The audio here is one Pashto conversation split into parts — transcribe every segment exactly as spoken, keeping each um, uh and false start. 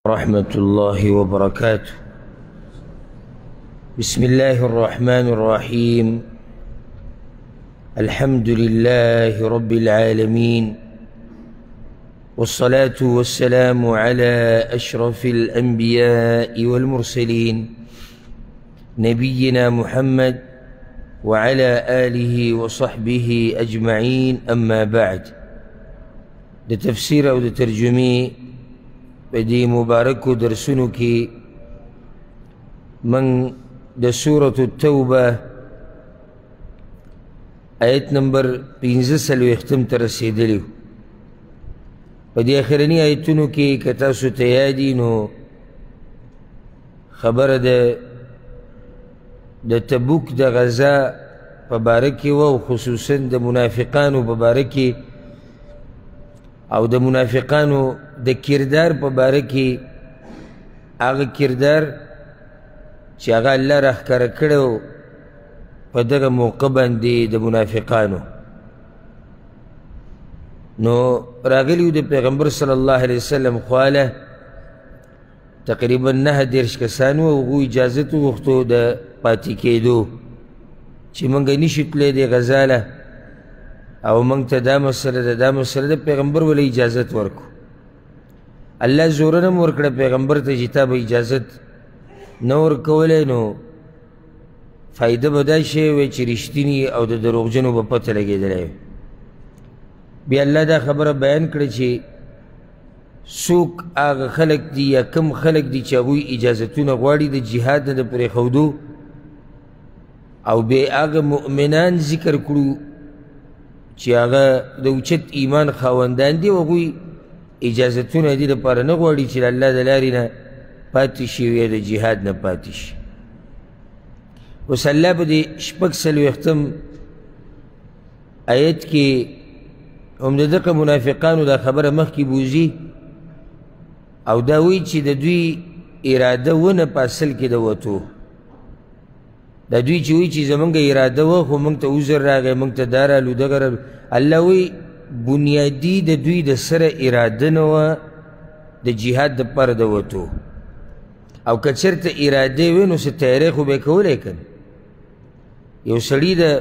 ورحمة الله وبركاته. بسم الله الرحمن الرحيم. الحمد لله رب العالمين، والصلاة والسلام على أشرف الأنبياء والمرسلين نبينا محمد وعلى آله وصحبه أجمعين. أما بعد، ده تفسير أو ده ترجمي بدي مبارك درسنو کی من ده سورة التوبة آیت نمبر پینزه سلو اختم ترسیدلیو. بدی آخرنی آیتونو کی کتاسو تیادی نو خبر ده ده تبوک ده غزا پبارکی و خصوصا ده منافقانو پبارکی او د منافقانو د کردار په باره کې هغه کردار چې هغه الله راښکاره کړی و په دغه موقع باندې د منافقانو. نو راغلي و د پیغمبر صلی الله علیه وسلم خواله تقریبا نهه دېرش کسان و. هغو اجازت وغوښتو د پاتې کېدو چې موږ نشو تللی دې غزا له او منگ تا دا مسئله دا دا مسئله دا پیغمبر ولی اجازت ورکو. اللہ زورنم ورکڑا پیغمبر تا جتا با اجازت نور کولی نو فائدہ بدا شوی چی رشتینی او دا دروغجنو با پتہ لگی دلائی. بی اللہ دا خبر بیان کرد چی سوک آغا خلق دی یا کم خلق دی چی اگوی اجازتون غواری دا جہاد دا پر خودو او بی آغا مؤمنان ذکر کرو چی آغا د اوچت ایمان خواندان دی و هغوی اجازتونه دي دپاره نه غواړي چې د الله د لارې نه پاتې شي یا د جهاد نه پاتې شي. اوس الله په دې شپږ څلوېښتم آیت کې هم د دغه منافقانو دا خبره مخکې بوځي او دا وایي چې د دوی اراده ونه په اصل کې د وتو. دا دوی چې وایي چې زمونږ اراده وه خو موږ ته عذر راغی موږ ته دا رالو دغه رالو. الله وایي بنیادي د دوی د سره اراده نه وه د جهاد دپاره د وتو. او که چېرته اراده وی نو څه تیاری خو به یې کولی که نه. یو سړي د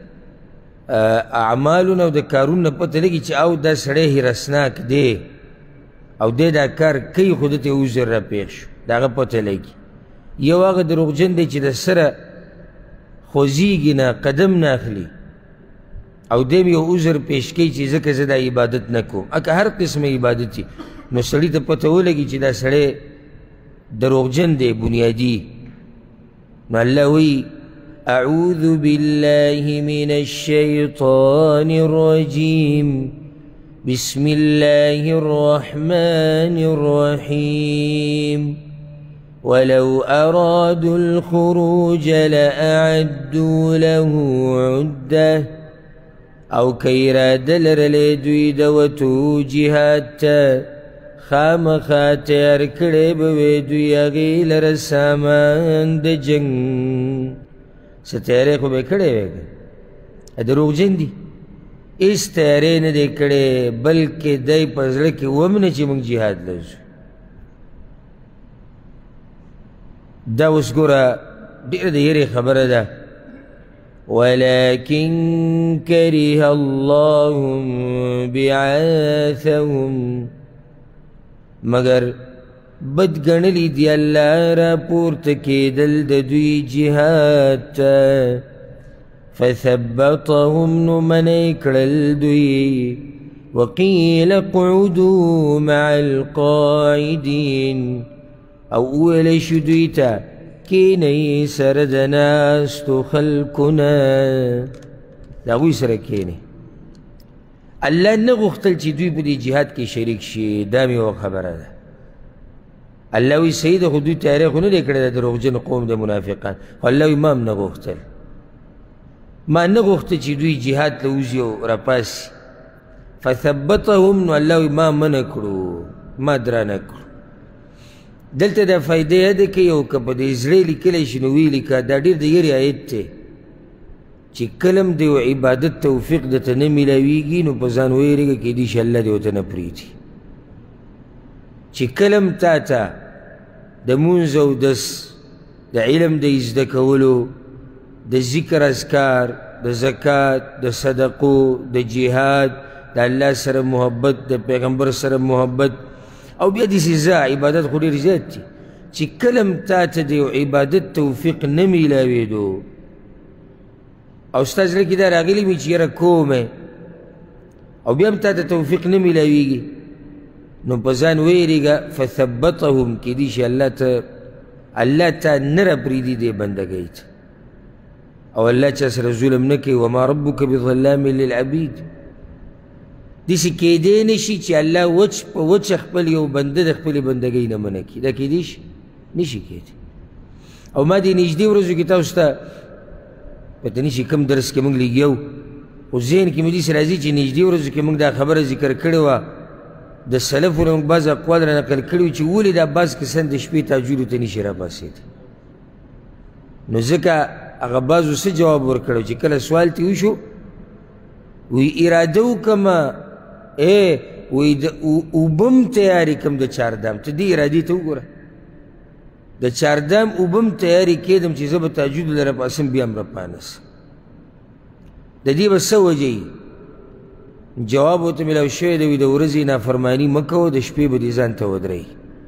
اعمالو نه او د کارونو نه پته لګي چې او دا سړی هیرسناک دی او دی دا کار کوي خو ده ته عذر را پېښ شو د هغه پته لګي. یو هغه دروغجن دی چې د سره خوځېږي نه قدم نه اخلي او دیم یو عذر پیش کوي چې ځکه زه دا عبادت نه کوم. اکه هر قسمه عبادت وي نو سړي ته پته ولګي چې دا سړی دروغجن دی بنیادي. نو الله وایي اعوذ بالله من الشیطان الرجیم بسم الله الرحمن الرحیم ولو أرادوا الخروج لأعدوا له عدة او كيراد لرلی دوی دوتو جهاد تا خامخا تیار کړی به وی دوی هغې لره سامان د جنګ. څه تیاری خو به یې کړی وی که دروغجن دي هېڅ تیاری نه دی کړی بلکې دی په زړه کې ومنه چې موږ جهاد له ځو. دا اوس ګوره ډېره د یېرې خبره ده. ولكن كره الله بعاثهم مگر بد ګڼلی دی الله را پورته کېدل د دوی جهاد ته فثبطهم نو منی کړل دوی وقیل اقعدوا مع القاعدین او اولی شو دوی تا کینی سره د ناستو خلکونه د هغوی سره کینی. الله نه غوښتل چې دوی په دې جهاد کې شریک شي. دا مې یوه خبره ده. الله وایي صحیح ده خو دوی تیاری خو نه دی کړی د دروغجن قوم د منافقان خو الله وایي ما هم نه غوښتل ما نه غوښته چې دوی جهاد ته وځي او راپاسي. فثبتهم نو الله وایي ما منع کړو ما درانه کړو. دلته دا فائدې یاده کوي او که په دې زړه لیکلی شي نو ویې لیکه. دا ډېر د یېرې آیت دی چې کله هم د یو عبادت توفیق درته نه میلاویږي نو په ځان ویرېږه کیدای شي الله دې ورته نه پرېږدي. چې کله هم تا ته د مونځ او دس د علم د زده کولو د ذکر اذکار د زکات د صدقو د جهاد د الله سره محبت د پیغمبر سره محبت او بیا داسې ځه عبادت خو ډېر زیات دي چې کله م تا ته د یو عبادت توفیق نه میلاوېدو او ستا زړه کې دا راغلي وي چې یاره کومې او بیا هم تا ته توفیق نه میلاویږي نو په ځان ویرېږه فثبتهم کیدای شي الله ته الله تا نه راپرېږدي دې بندګۍ ته او الله چا سره ظلم نه کوي وما ربک بظلام للعبید داسې کیدی نه شي چې الله وچ په وچه خپل یو بنده د خپلې بندګۍ نه منع کړي دا کیدی شي نه شي کیدی او ما دې نږدې ورځو کې تاسو ته پته نه شي کوم درس کې موږ لګیو خو ذهن کې مې داسې راځي چې نږدې ورځو کې موږ دا خبره ذکر کړې وه د سلفو نه موږ بعض اقوال را نقل کړي وو چې ولې دا بعض کسان د شپې تهجدو ته نه شي راپاڅېدی نو ځکه هغه بعضو څه جواب ورکړی چې کله سوال ترې وشو وی اراده وکړمه ای وی د اوبه م تیارې کړم د چاردام ته دې ارادې ته وګوره د چاردام اوبه م تیارې کېدم چې زه به تهجدو له راپاڅم بیا م راپانسم د دې به څه وجه وي جواب ورته میلاو شوی دی وي د ورځې نافرماني مه کوه د شپې به دې ځان ته ودرئ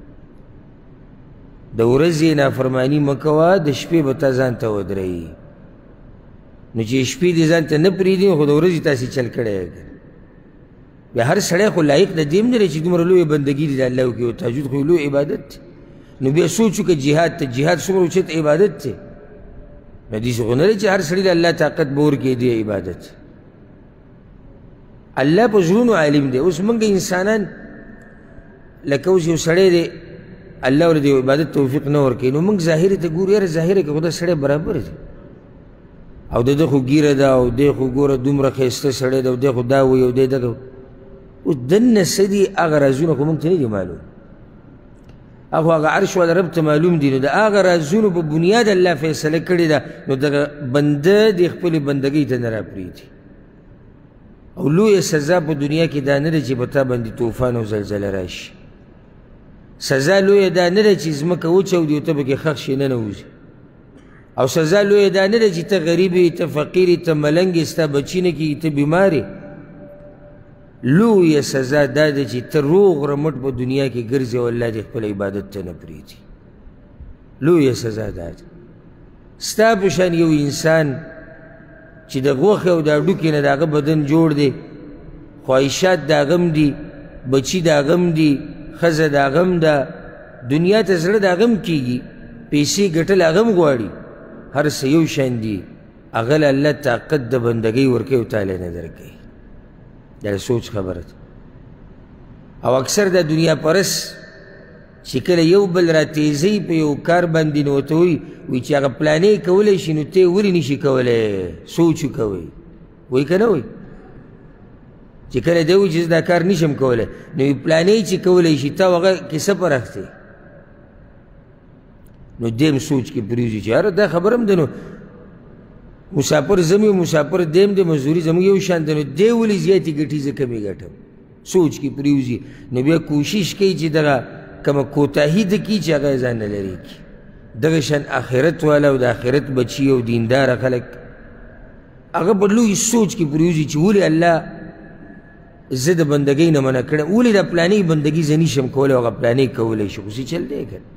د ورځې نافرماني مه کوه د شپې به تا ځان ته ودرئ نو چې شپې دې ځان ته نه پرېږدي خو د ورځې تاسې چل کړی دی بیا هر سړی خو لایق د دې هم نه دی چې دومره لویه بندګي دي د الله وکړي او تهجد خو لوی عبادت دی نو بیا سوچ وکړه جهاد ته جهاد څومره اوچت عبادت دی نو داسې خو نه دی چې هر سړي د الله طاقت به ورکړي دی عبادت الله په زړونو عالم دی اوس موږ انسانان لکه اوس یو سړی دی الله ورته د عبادت توفیق نه ورکوي نو موږ ظاهرې ته ګورو یاره ظاهره کې خو دا سړی برابر دی او د ده خو ګیره ده او دی خو ګوره دومره ښایسته سړی ده او دی خو دا وایي او دی دغه اوس دننه څه دي هغه رازونه خو موږ ته نه دي معلوم هغه هغه عرش والا رب ته معلوم دي نو د هغه رازونو په بنیاد الله فیصله کړې ده نو دغه بنده د خپلې بندګۍ ته نه راپرېږدي او لویه سزا په دنیا کې دا نه ده چې په تا باندې طوفان او زلزله راشي سزا لویه دا نه ده چې ځمکه وچاودي او ته پکې ښخ شي ننوځي او سزا لویه دا نه ده چې ته غریب یې ته فقیر یې ته ملنګ یې ستا بچي نه کېږي ته بیمار یې لویه سزا دا ده چې ته روغ رمټ په دنیا کې ګرځې او الله دې خپل عبادت ته نه پرېږدي لویه سزا دا ده ستا په شان یو انسان چې د غوښې او د هډوکې نه د هغه بدن جوړ دی خواهشات د هغه هم دي بچي د هغه هم دي ښځه د هغه هم ده دنیا ته زړه د هغه هم کېږي پیسې ګټل هغه هم غواړي هر څه یو شان دي هغه له الله طاقت د بندګۍ ورکوي او تاله نه درکوي دا سوچ خبره ده او اکثر د دنیا پرس چې کله یو بل را تیزوي په یو کار باندې نو ورته وایي وایي چې هغه پلانې کولی شي نو ته یې ولې نشي کولی سوچ وکوئ وایي که نه وایي چې کله دی وایي چې زه دا کار نشم کولی نو پلانې چې کولی شي تا هغه کیسه پرخ دی نو دیم سوچ کې پرېږدي چې یاره دا خبره هم ده نو مسافر زم یو مسافر دیم دی مزدوري زموږ یو شان ده نو دی ولې زیاتې ګټي زه کمې ګټم سوچ کې پرېوځي نو بیا کوشش کوي چې دغه کومه کوتاهي ده کي چې هغه یې ځان نه لرې کړي دغه شان آخرت والا او د آخرت بچي او دینداره خلک هغه په لوی سوچ کې پرېوځي چې ولې الله زه د بندګۍ نه منع کړم ولې دا پلانې بندګي زه نشم کولی او هغه پلانې کولی شي خو څه چل دی که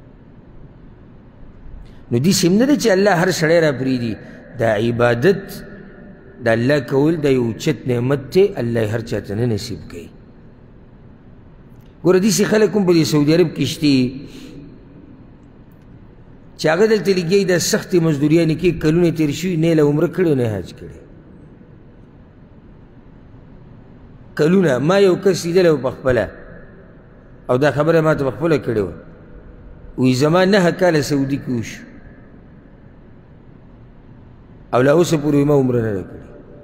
نو داسې هم نه ده چې الله هر سړی را پرېږدي دا عبادت د الله کول دا یو اوچت نعمت دی الله یې هر چا ته نه نصیب کوي ګوره داسې خلک هم په دې سعودي عرب کې شته چې هغه دلته لګیا دا سختې مزدوریانې کې کلونه تېر شوي نه یې له عمره کړی او نه یې حج کړی کلونه ما یو کس لیدلی و په خپله او دا خبره ما ته په خپله کړې وه وایي زما نهه کاله سعودي کې وشو او لا اوسه پورې ما عمره نه ده کړې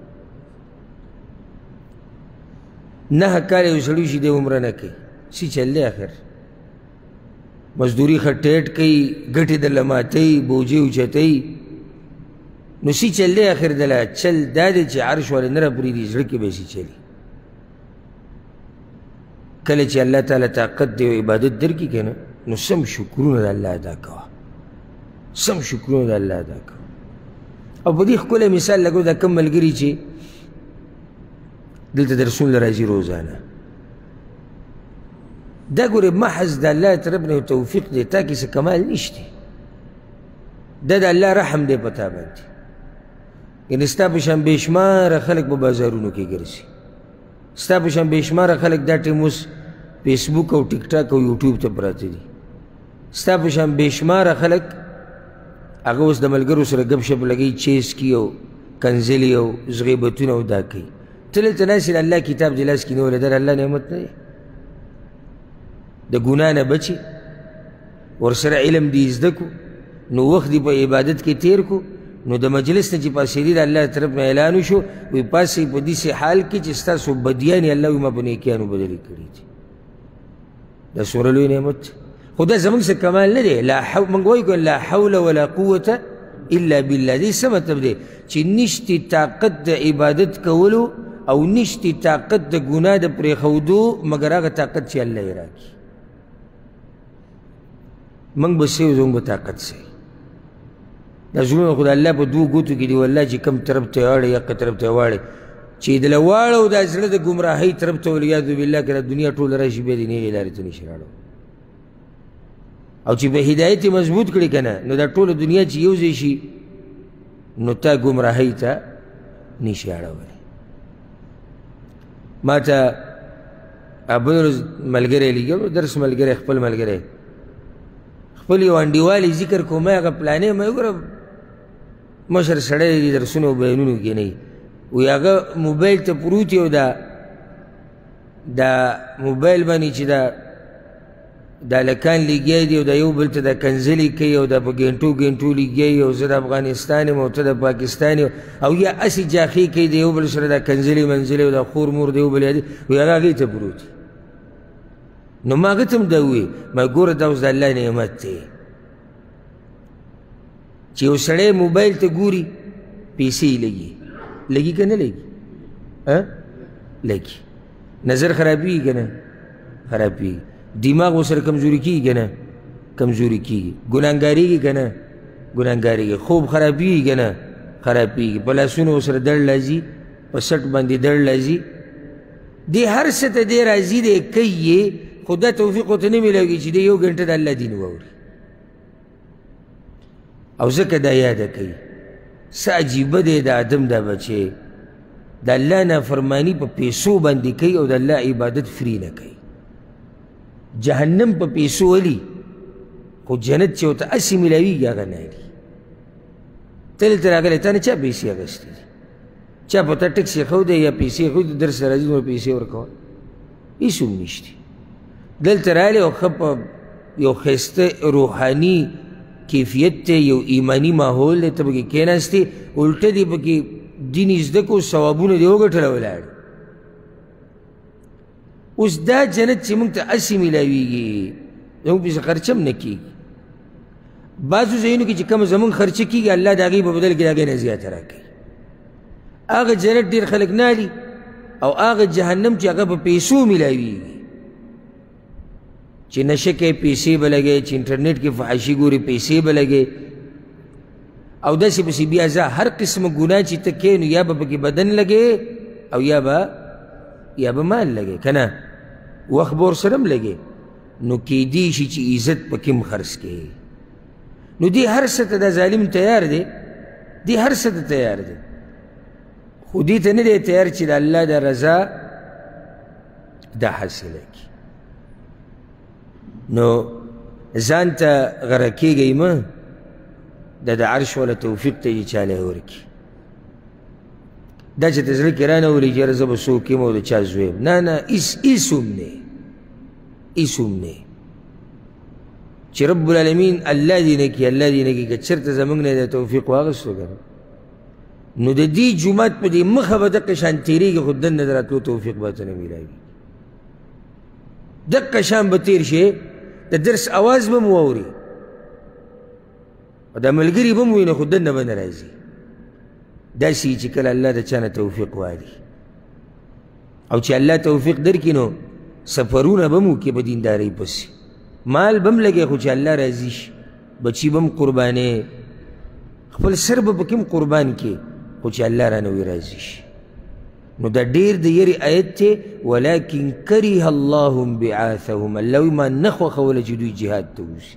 نهه کاله یو سړي شي دی عمره نه کوي څه چل دی آخر مزدوري ښه ټیټ کوي ګټې درله ماتوي بوجې اوچتوي نو څه چل دی آخر دله چل دا دی چې عرش والا نه راپرېږدي زړه کې به یې څه چلي کله چې الله تعالی طاقت دی او عبادت درکړي که نه نو سم شکرونه د الله ادا کوه سم شکرونه د الله ادا کوه او په دې ښکلی مثال لګو دا کم ملګري چې دلته درسونه له راځي روزانه دا ګورې محض د الله طرف نه یو توفیق دی تا کې څه کمال نشته دا د الله رحم دی په تا باندې یعنې ستا په شان بېشماره خلک په بازارونو کې ګرځي ستا په شان بېشماره خلک دا ټیم اوس فیسبوک او ټیک ټاک او یوټیوب ته پراته دي ستا په شان بېشماره خلک هغه اوس د ملګرو سره ګپ شپ لګوي چیس کي او کنځلي او غیبتونه او دا کوي ته دلته ناست د الله کتاب دې لاس کې نیولی دا د الله نعمت نه دی د ګناه نه بچي ورسره علم دې زده کړو نو وخت دې په عبادت کې تیر کړو نو د مجلس نه چې پاسېدي د الله طرف نه اعلان وشو وایي پاسې په داسې حال کې چې ستاسو بدیانې الله وایي ما په نیکیانو بدلې کړي دي دا څومره لوی نعمت خو دا زموږ څه کمال نه دی موږ وایو لا حول ولا قوة الا بالله دې څه مطلب دی چې نشتې طاقت د عبادت کولو او نشتې طاقت د ګناه د پرېښودو مګر هغه طاقت چې الله یې راکړي موږ به څه یو زموږ به طاقت څه دا زړونه خو د الله په دوو ګوتو کې دي والله چې کوم طرف ته یې واړئ یقه طرف ته یې واړئ چې یې دله واړو دا زړه د ګمراهۍ طرف ته والعیاذ بالله که دا دنیا ټوله راشي بیا دې نیغې لارې ته نشي راړو او چې په هدایت یې مضبوط کړي که نه نو دا ټوله دنیا چې یو ځای شي نو تا ګمراهۍ ته نشي اړولی ما ته بل ورځ ملګری لګي درس ملګری خپل ملګری خپل یو انډیوالي ذکر کوم هغه پلانې مې وګوره مشر سړی دی درسونو او بیانونو کې نه وي هغه موبایل ته پروت یو دا دا موبایل باندې چې دا دا لکان لګیا دي او دا یو بل ته دا کنځلې کوي او دا په ګنټو ګنټو لګیا او زه د افغانستان یم او ته د پاکستان یو او یا هسې جاخې کوي د یو بل سره دا کنځلې منځلې او دا خور مور د یو بل یادي وایي هغه هغې ته پروت نو ما هغه ته هم دا ووایي ما ګوره دا اوس د الله نعمت دی چې یو سړی موبایل ته ګوري پیسې یې لګي لګي که نه لګي لګي نظر خرابېږي که نه خرابېږي دماغ ورسره کمزوري کېږي که نه کمزوري کېږي ګناهګارېږي که نه ګناهګارېږي خوب خرابېږي که نه خرابېږي په لاسونو ورسره دړ لازي په سټ باندې دړ لازي دې هر څه ته دی راځي دی کوي یې خو دا توفیق ورته نه میلاوږي چې دی یو ګنټه د الله دین واوري او ځکه دا یاده کوي څه عجیبه دی د آدم دا بچی د الله نافرماني په پیسو باندې کوي او د الله عبادت فری نه کوي جهنم په پیسو ولي خو جنت چې ورته هسې میلاویږي هغه نه لي ته دلته راغلی تا نه چا پیسې اخیستې دي چا په تا ټکس ایښودی یا پیسې ایښودي درس ته راځي نو پیسې ورکوه هېڅ هم نشته دلته راغلی او ښه په یو ښایسته روحاني کیفیت ته یو ایمانی ماحول دی ته پکې کېناستې الټه دې پکې دین یې زده کړو ثوابونه دې وګټله ولاړ اوس دا جنت چې موږ ته هسې میلاویږي زموږ پسې خرچه هم نه کېږي بعضو ځایونو کې چې کومه زموږ خرچه کېږي الله د هغې په بدل کې د هغې نه زیاته راکوي هغه جنت ډېر خلک نالي او هغه جهنم چې هغه په پیسو میلاویږي چې نشه کوي پیسې به لګوي چې انټرنیټ کې فحاشي ګوري پیسې به لګوي او داسې پسې بیا زه هر قسمه ګناه چې ته کوې نو یا به پکې بدن لګوي او یا به یا به مال لګوي که نه وخت به ورسره هم لګوي نو کیدی شي چې عزت پکې هم خرڅ کړي نو دې هر څه ته دا ظالم تیار دی دې هر څه ته تیار دی خو دې ته نه دی تیار چې د الله د رضا دا حاصله کړي نو ځان ته غره کېږئ مه د د عرش والا توفیق ته یې چاله ورکړي دا چې ته زړه کې رانولي چې یاره زه به څوک یم او د چا زوی یم نه نه هېڅ هم نه هېڅ هم نه چې رب العالمین الله دې نه کړي الله دې نه کړي که چېرته زموږ نه د توفیق واخیستو که نو د دې جومات په دې مخه به دقه شان تېرېږي خو دننه د راتلو توفیق به ته نه میلاوي دقه شان به تېر شي د درس اواز به مو واوري او دا ملګري به مو وي نو خو دننه به نه راځي داسې چې کله الله د چا نه توفیق والي او چې الله توفیق درکړي نو سفرونه به مو کې په دیندارۍ پسې مال به هم لګی خو چې الله راضي شي، بچي به هم قربانې، خپل سر به پکې هم قربان کې خو چې الله رانه وي راضي شي. نو دا ډېر د یرې آیت دی. ولکن کریه الله بعاثهم، الله وي ما نه خوښوله چې دوی جهاد ته وځي.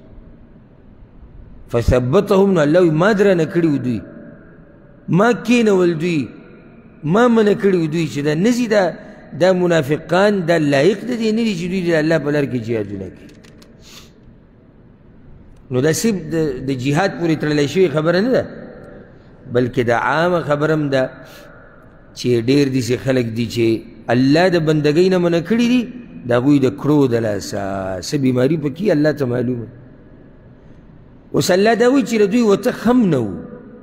فثبتهم، نو الله وي ما درانه کړي و دوی، ما کېنول دوی، ما منع کړي و دوی چې دا نه ځي. دا دا منافقان دا لایق د دې نه دي چې دوی د الله په لار کې جهادونه کوي. نو دا صرف د جهاد پورې تړلی شوې خبره نه ده، بلکې د عامه خبره هم ده چې ډېر داسې خلک دي چې الله د بندګۍ نه منع کړي دي، د هغوی د کړو د لاسه څه بیماري پکې الله ته معلومه. اوس الله دا وایي چې د دوی وته خم نه و،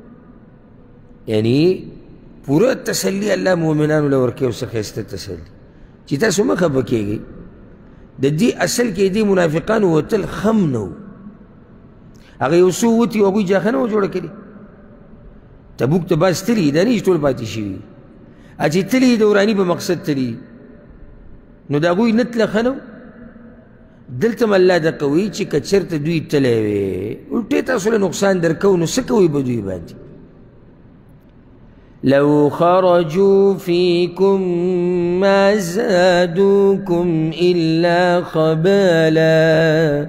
یعنی پوره تسلی الله مؤمنانو له ورکوي، څه ښایسته تسلی چې تاسو مه خفه کېږئ. د دې اصل کې دې منافقانو وتل خم نه و، هغه یو څو وتي او هغوی جاخه نه وه جوړه کړې. تبوک ته باز تلي، دا نه چې ټول پاتې شوي، چې تلي د وراني په مقصد تلي، نو د هغوی نه تله ښه نه و. دلته م الله دقه وایي چې که چېرته دوی تلی وې الټې تاسو له نقصان درکوو، نو څه کوئ به دوی باندې؟ لو خرجوا فيكم ما زادوكم إلا خبالا،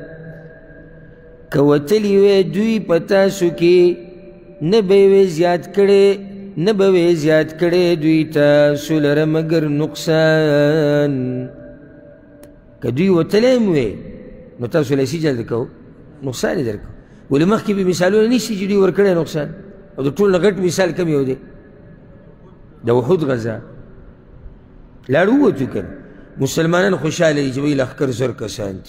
کوتلی وی دوی په تاسو کې نه به یې زیات کړی، نه به یې زیات کړی دوی تاسو لره مګر نقصان. که دوی وتلی هم وی نو تاسو له سي جلد کوو، نقصان یې درکوو. ولې مخکې به مثالونه نشته چې دوی ورکړی نقصان، او د ټول نه غټ مثال کم یو دی، د وحود غزا. لاړ ووتو که نه، مسلمانان خوشحاله دي چې وایي لښکر زر کسان دي.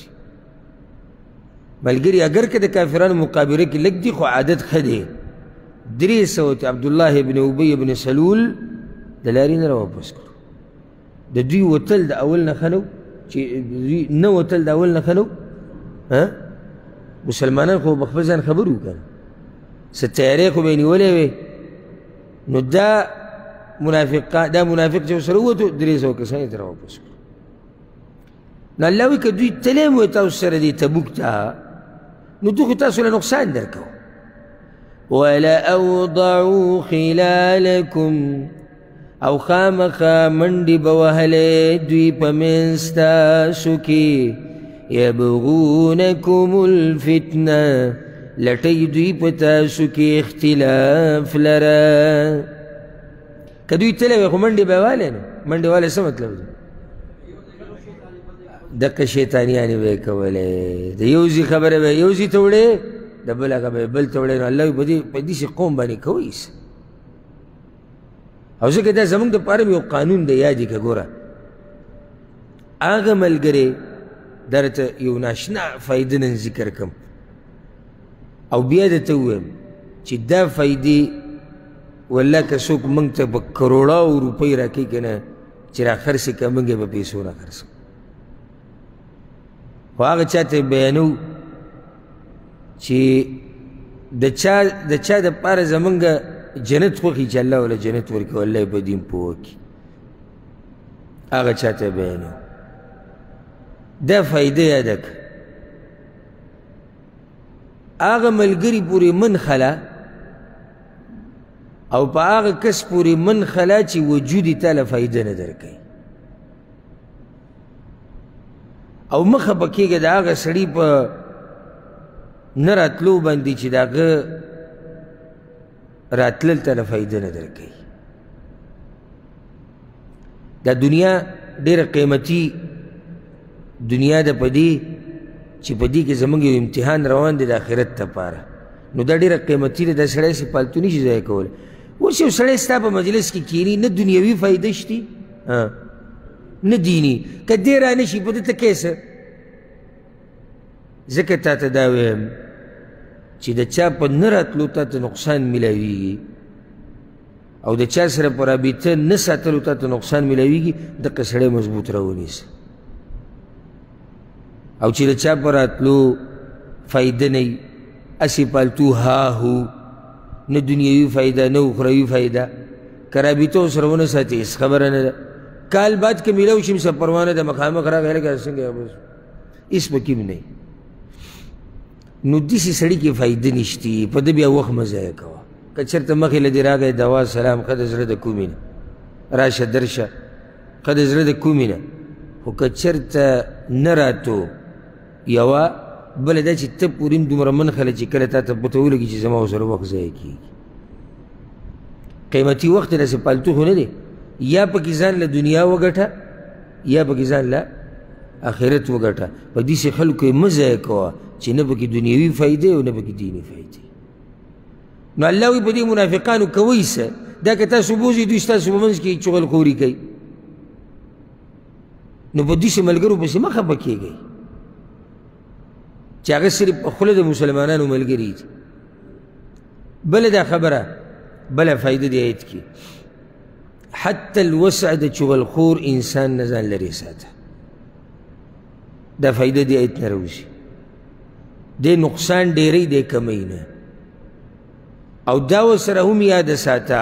ملګري اگر که د کافرانو مقابله کې لږ دي خو عادت ښه دی. درې سوه ته عبدالله ابن ابی ابن سلول د لارې نه راواپس کړو. د دوی وتل د اول نه ښه نه و، چې دوی نه وتل د اول نه ښه نه و. مسلمانان خو به خپل ځان خبر وو که نه، څه تیاری خو به یې نیولی وې. نو دا منافقان، دا منافق چې ورسره ووتو درې سوه کسان یې ته راواپس کړو. نو الله وایي که دوی تللی هم وی تاسو سره دې تبوک ته، نو دوی خو تاسو له نقصان درکوو. ولأوضعوا خلالکم، او خامخا منډې به وهلې دوی په منځ ستاسو کې، یبغونکم الفتنه، لټوي دوی په تاسو کې اختلاف لره. که دوی تللی وی خو منډې به یې والی نو، منډې والی څه مطلب دی؟ دقه شیطانیانې به یې کولې، د یو ځي خبره به یو ځي ته وړې، د بل هغه به یې بل ته وړې. نو الله وایي په دې داسې قوم باندې کوئ څه. او ځکه دا زموږ دپاره یو قانون دی، یاد یې که ګوره، هغه ملګرې درته یو ناشنا فایده نن ذکر کړم او بیا درته ووایم چې دا فایدې والله که څوک موږ ته په کروڑاو روپۍ راکوي که نه، چې را خرڅې کړه موږ یې په پیسو نه خرڅو. خو هغه چا ته بیانو چې د چا د چا دپاره زمونږ جنت خوښي چې الله وله جنت ورکړي، الله یې په دین پوه کړي، هغه چا ته بیانو. دا فایده یاده کړه. هغه ملګري پورې من خلا او په هغه کس پورې من خلا چې وجود یې تا له فایده نه درکوي. او مه خفه کېږه د هغه سړي په نه راتلو باندې چې د هغه راتلل ته له فایده نه درکوي. دا دنیا ډېره قیمتي دنیا ده په دې چې په دې کې زموږ یو امتحان روان دی د آخرت دپاره. نو دا ډېره قیمتي ده، دا سړی سې پالتو نشي ضایع کولی. اوس یو سړی ستا په مجلس کې کښېني، نه دنیوي فایده شتي نه دیني، که دې را نشي په ده ته کیسه. ځکه تا ته دا ویم چې د چا په نه راتلو تا ته نقصان میلاویږي او د چا سره په رابطه نه ساتلو تا ته نقصان میلاویږي، دغه سړی مضبوط راونیسه. او چې د چا په راتلو فایده نه وي، اسې پالتو ها هو، نه دنیوي فایده نه اخروي فایده، که رابطه ورسره ونه ساتې هېڅ خبره نه ده. کال بعد که میلاو شي څه پروانه ده، مخامخ راغی هلکه څنګه یې بس هېڅ پکې هم نه وي. نو داسې سړي کې فایده نشتي، په ده بیا وخت مه ضایع کوه. که چېرته مخې له دې راغی دوا سلام ښه د زړه د کومې نه راشه درشه ښه د زړه د کومې نه، خو که چېرته نه راتو یوه بله دا چې ته پورې هم دومره منښله چې کله تا ته پته ولګي چې زما ورسره وخت ضایع کېږي. قیمتي وخت یې داسې پالتو خو نه دی، یا پکې ځان له دنیا وګټه یا پکې ځان له آخرت وګټه. په داسې خلکو یې مه ضایع کوه چې نه پکې دنیوي فایدې او نه پکې دیني فایدې. نو الله وایي په دې منافقانو کوئ څه؟ دا که تاسو بوځئ دوی ستاسو په منځ کې چغلخوري کوي، نو په داسې ملګرو پسې مه خفه کېږئ چې هغه صرف په خوله د مسلمانانو ملګري دي. بله دا خبره بله فایده دی آیت کې، حتی الوسع د چغلخور انسان نه ځان لرې ساته. دا فایده دی آیت نه راوځي، دی نقصان ډېری دی کمی نه. او دا ورسره هم یاده ساته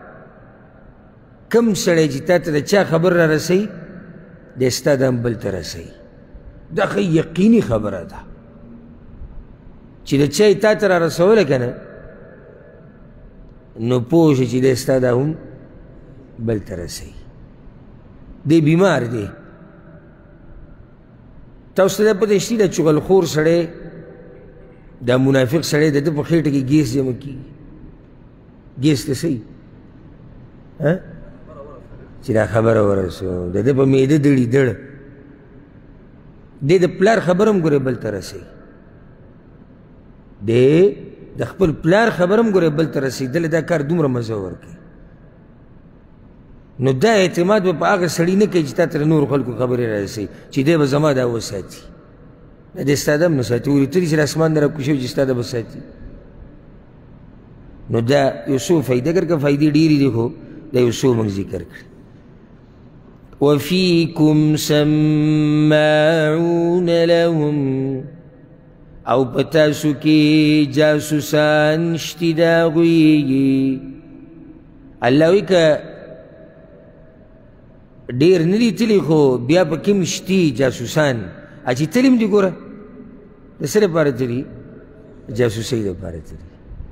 کم سړی چې تا ته د چا خبر را رسوي دی ستا دا هم بل ته رسوي. دا ښه یقیني خبره ده چې د چا یې تا ته را رسوله که نه نو پوه شه چې دی ستا دا هم بل ته رسوي. دی بیمار دی. تاسو ته دا پته شتي دا چغلخور سړی دا منافق سړی د ده په خېټه کې ګیس جمع کېږي. ګیس ته څه چې دا خبره ورسو د ده په معده دړي دړ دی د پلار خبره هم ګورې بل ته رسوي. دی د خپل پلار خبره هم ګورې بل ته رسېدلی دا کار دومره مزه ورکوي. نو دا اعتماد به په هغه سړي نه کوي چې تا ته د نورو خلکو خبرې را رسوي چې دی به زما دا وساتي. نه دی ستا دا هم نه ساتي، ورېتلي چې د اسمان نه راکوز شوي چې ستا دا به ساتي. نو دا یو څو فایده ګر که فایدې ډېرې دي خو دا یو څو موږ ذکر کړي. وفیکم سماعون لهم، او په تاسو کې جاسوسان شتي د هغوی. الله وایي که ډېر نه دي تلي خو بیا پکې هم شتي جاسوسان. چې تلي هم دي ګوره د څه لپاره تلي؟ جاسوسۍ لپاره تلي.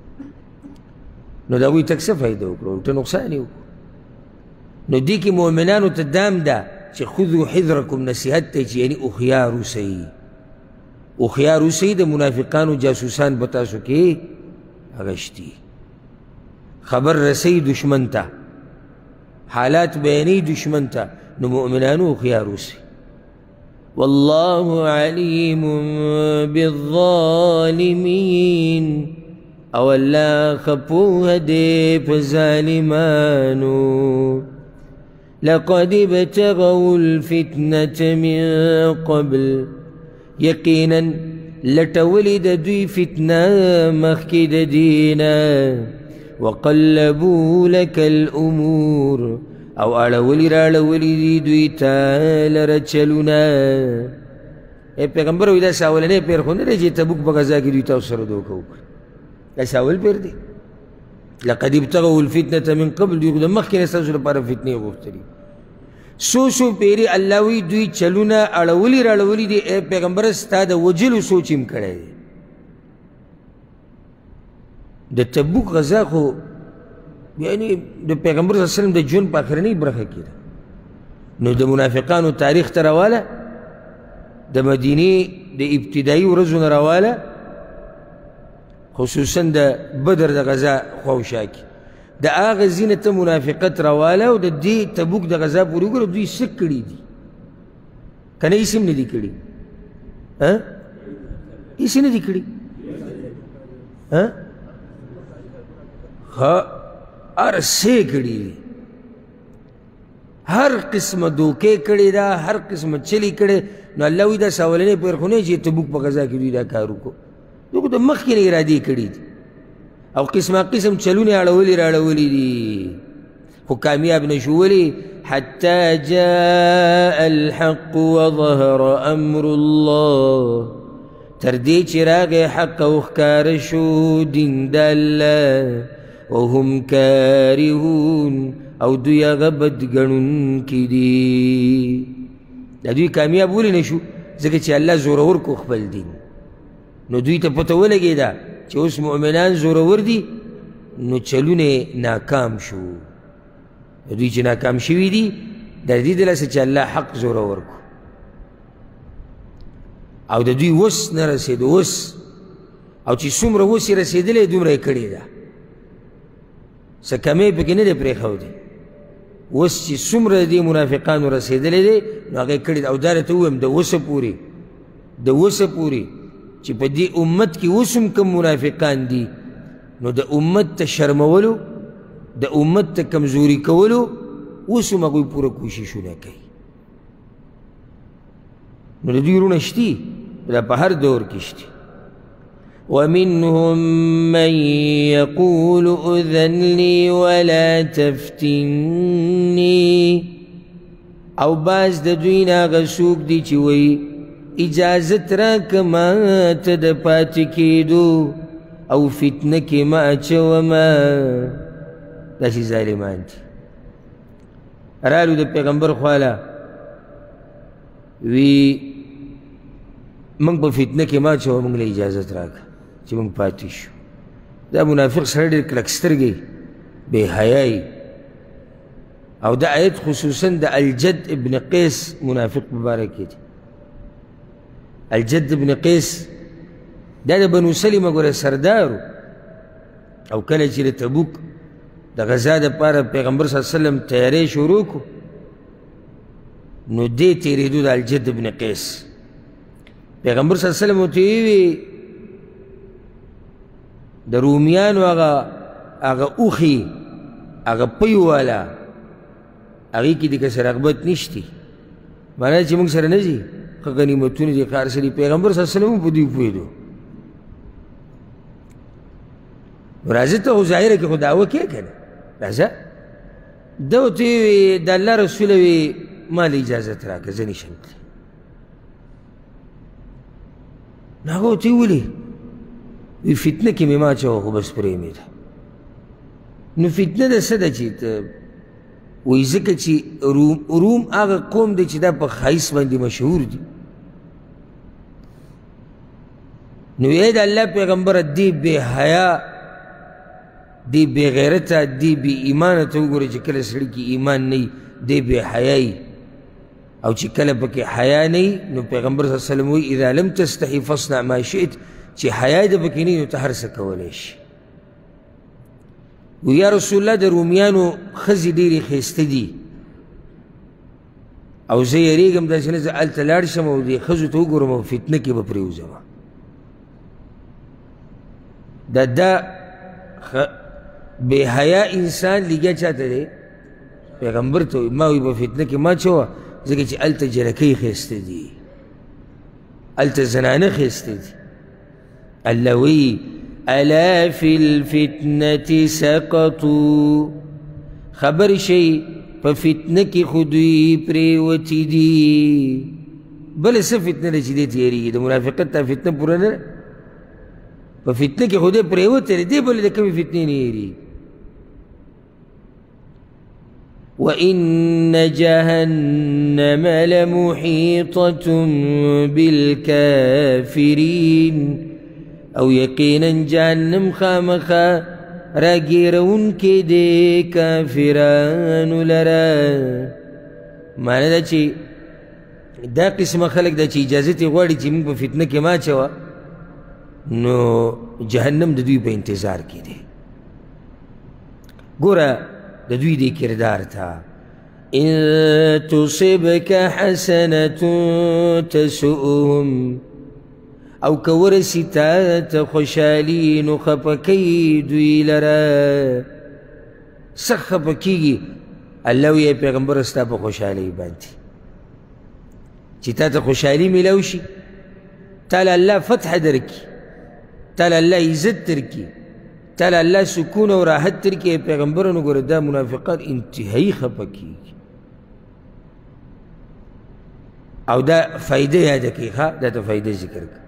نو د هغوی تک څه فایده وکړو؟ الټه نقصان یې وکړو. نو دې کې مؤمنانو ته دام ده چې خذو حذرکم نصیحت دی چې یعنې هوښیار اوسئ. هوښیار اوسئ د منافقانو جاسوسان په تاسو کې هغه شتي. خبر رسئ دشمن ته، حالات بیانوي دشمن ته، نو مؤمنانو هوښیار اوسئ. والله علیم بالظالمین، او الله خپوه دی په ظالمانو. لقد ابتغوا الفتنة من قبل، یقینا لټولې د دوی فتنه مخکې د دینه. وقلبوا لك الامور، او اړولې راړولې دي دوی ته لره چلونه. ای پیغمبر وایي داسې اولنی پیر خو نه دی چې تبوک په غزا کې دوی تاسو سره دوکه وکړي. داسې اول پیر دی. لقد ابتغوا الفتنة من قبل، دوی خو د مخکې نه ستاسو لپاره فتنې غوښتلي. سو سو پیری الله وی دوی چلونه اړولي راړولي دي. ای پیغمبره ستا د وجلو سوچ هم کړی دی. د تبوک غزا خو یعنې د پیغمبر صلی الله علیه وسلم د ژوند په اخرنۍ برخه کې ده. نو د منافقانو تاریخ ته راواله، د مدینې د ابتدایي ورځو نه راواله، خصوصا د بدر د غزا خواوشا کې د هغه ځینې ته منافقت راواله. او د دې تبوک د غزا پورې وګوره دوی څه کړي دي که نه هېڅ هم نه دي کړي. هېڅ نه دي کړي. هر څه کړي دي، هر قسمه دوکې کړې ده، هر قسمه چلي کړې. نو الله وایي داسې اولنی پیر خو نه چې تبوک په غزا کې دوی دا کار وکړو. دوی خو د مخکې نه ارادې کړي دي او قسمه قسم چلونه اړولي راړولي دي، خو کامیاب نه شو. ولې؟ حتی جاء الحق وظهر امر الله، تر دې چې راغی حق او ښکاره شو دین د الله. وهم کارهون، او دوی هغه بد ګڼونکي دي. دا دوی کامیاب ولې نه شو؟ ځکه چې الله زورور کو خپل دین. نو دوی ته پته ولګېده چې اوس مؤمنان زورور دي نو چلونه یې ناکام شو. دوی چې ناکام شوي دي د دې د لاسه چې الله حق زورور کړو او د دوی وس نه رسېدو وس او چې څومره وس یې رسېدلی دومره یې کړې ده څه کمی پکې نه دی پرېښودی. وس چې څومره د دې منافقانو رسېدلی دی نو هغه یې کړې ده. او دا راته ووایم د وسه پورې د وسه پورې چې په دې امت کې اوس هم کوم منافقان دي نو د امت ته شرمولو د امت ته کمزوري کولو اوس هم هغوی پوره کوششونه کوي. نو د دوی وروڼه شتي دا په هر دور کې شتي. ومنهم من يقول اذن لي ولا تفتني او باز د دوی نه هغه څوک دي چې وایي اجازت راکه ما ته د پاتې کېدو او فتنه کې مه اچومه. داسې ظالمان دي. رالو د پیغمبر خواله وی موږ په فتنه کې مه اچوه موږ له اجازت راکه چې موږ پاتې شو. دا منافق سره ډېر کلک سترګې بې حیایي او دا آیت خصوصا د الجد ابن قیس منافق مبارک دی. الجد ابن قیس دا د بنو سلمه ګوره سردارو او کله چې د تبوک د غزا دپاره پیغمبر صلی الله علیه وسلم تیاری شروع کړو نو دې تېرېدو د الجد ابن قیس پیغمبر صلی الله علیه وسلم ورته ویوي د رومیانو هغه هغه اوښي هغه پۍ والا هغې کې دې کسې رغبت نشتی معنی چې موږ سره نه ځي ښه غنیمتونه دي ښه هر څه دي پیغمبر صلی الله علیه وسلم هم په دوی پوهېدو نو راځه ته خو ظاهره کې خو دعوه کې که نه راځه ده ورته ویوي د الله رسوله وی ما له اجازت راکړه زه نشم تللی. نو هغه ورته ولې وی فتنه کې مې ما اچوه خو بس پرېمې ده. نو فتنه ده څه ده چې ته وایي ځکه چې روم روم هغه قوم دی چې دا په ښایست باندې مشهور دي. نو ای د الله پیغمبره دې بې حیا دې بې غیرته دې بې ایمانه ته وګورئ چې کله سړي کې ایمان نه وي دې بې حیایي او چې کله پکې حیا نه وي نو پیغمبر صلی الله علیه وسلم وایي اذا لم تستحي فاصنع ما شئت چې حیا دې پکې نه وي نو ته هر څه کولی شي. و یا رسول الله د رومیانو ښځې ډېرې ښایسته دي او زه یېرېږم داسې نه زه هلته لاړ شم او دې ښځو ته وګورم او فتنه کې به پرېوځم. دا دا بې حیا انسان لګیا چاته دی پیغمبر ته وایي ما وایي په فتنه کې ما اچوه ځکه چې هلته جرکۍ ښایسته دي هلته زنانه ښایسته دي. الله وایي الا فی الفتنة سقطوا خبر شي په فتنه کې خو دوی پرېوتي دي. بله څه فتنه ده چې دې تېرېږي د منافقت تا فتنه پوره نه ده په فتنه کې خو دې پرېوتی دی دې بلې د کومې فتنې نه هېرېږي. وإن جهنم لمحيطة بالكافرين او یقینا جهنم خامخا راګیرونکې دی کافرانو لره. معنی ده چې دا قسمه خلک ده چې اجازت یې غواړي چې موږ په فتنه کې ما اچوه نو جهنم د دوی په انتظار کې دی. ګوره د دوی دې کردار ته ان تصبک حسنة تسؤهم او که ورسي تا ته خوشحالي نو خفه کوي دوی لره. سخت خفه کېږي الله وایي پیغمبره ستا په خوشحالۍ باندې چې تا ته خوشحالي میلاو شي تا له الله فتح درکړي تا له الله عزت درکړي تا له الله سکون او راحت درکړي پیغمبره نو ګوره دا منافقان انتهایي خفه کېږي او دا فایده یاده کړي ښه دا ته فایده ذکر کړه.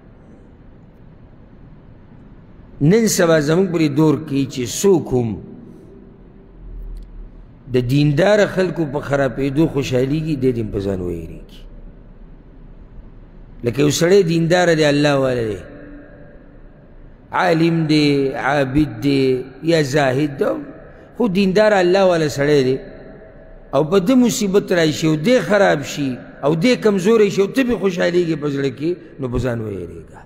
نن سبا زموږ پرې دور کې چې څوک هم د دینداره خلکو په خرابېدو خوشحالېږي دی دې په ځان ویرېږي. لکه یو سړی دینداره دی الله والا دی عالم دی عابد دی یا زاهد دی خو دیندار الله والا سړی دی او په ده مصیبت راشي او دی خراب شي او دی کمزوری شي او ته پې خوشحالېږي په زړه کې نو په ځان ویرېږه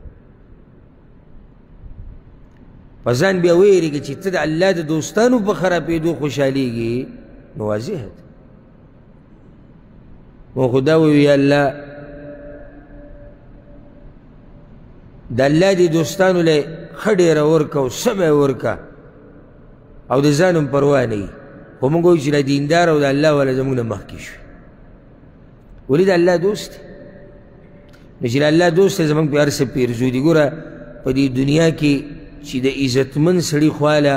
په ځان بیا ویرېږه چې ته د الله د دوستانو په خرابېدو خوشحالېږي نو واضح ده مو خو دا وویو یا الله د الله دې دوستانو له ښه ډېره ورکه او سمه یې ورکه او د ځان هم پروا نه وي خو موږ وایو چې له دیندار او د الله والا زموږ نه مخکې شوي ولې د الله دوست دی نو چې د الله دوست دی زموږ پې هر څه پیرزو دي ګوره په دې دنیا کې چې د عزتمن سړي خواله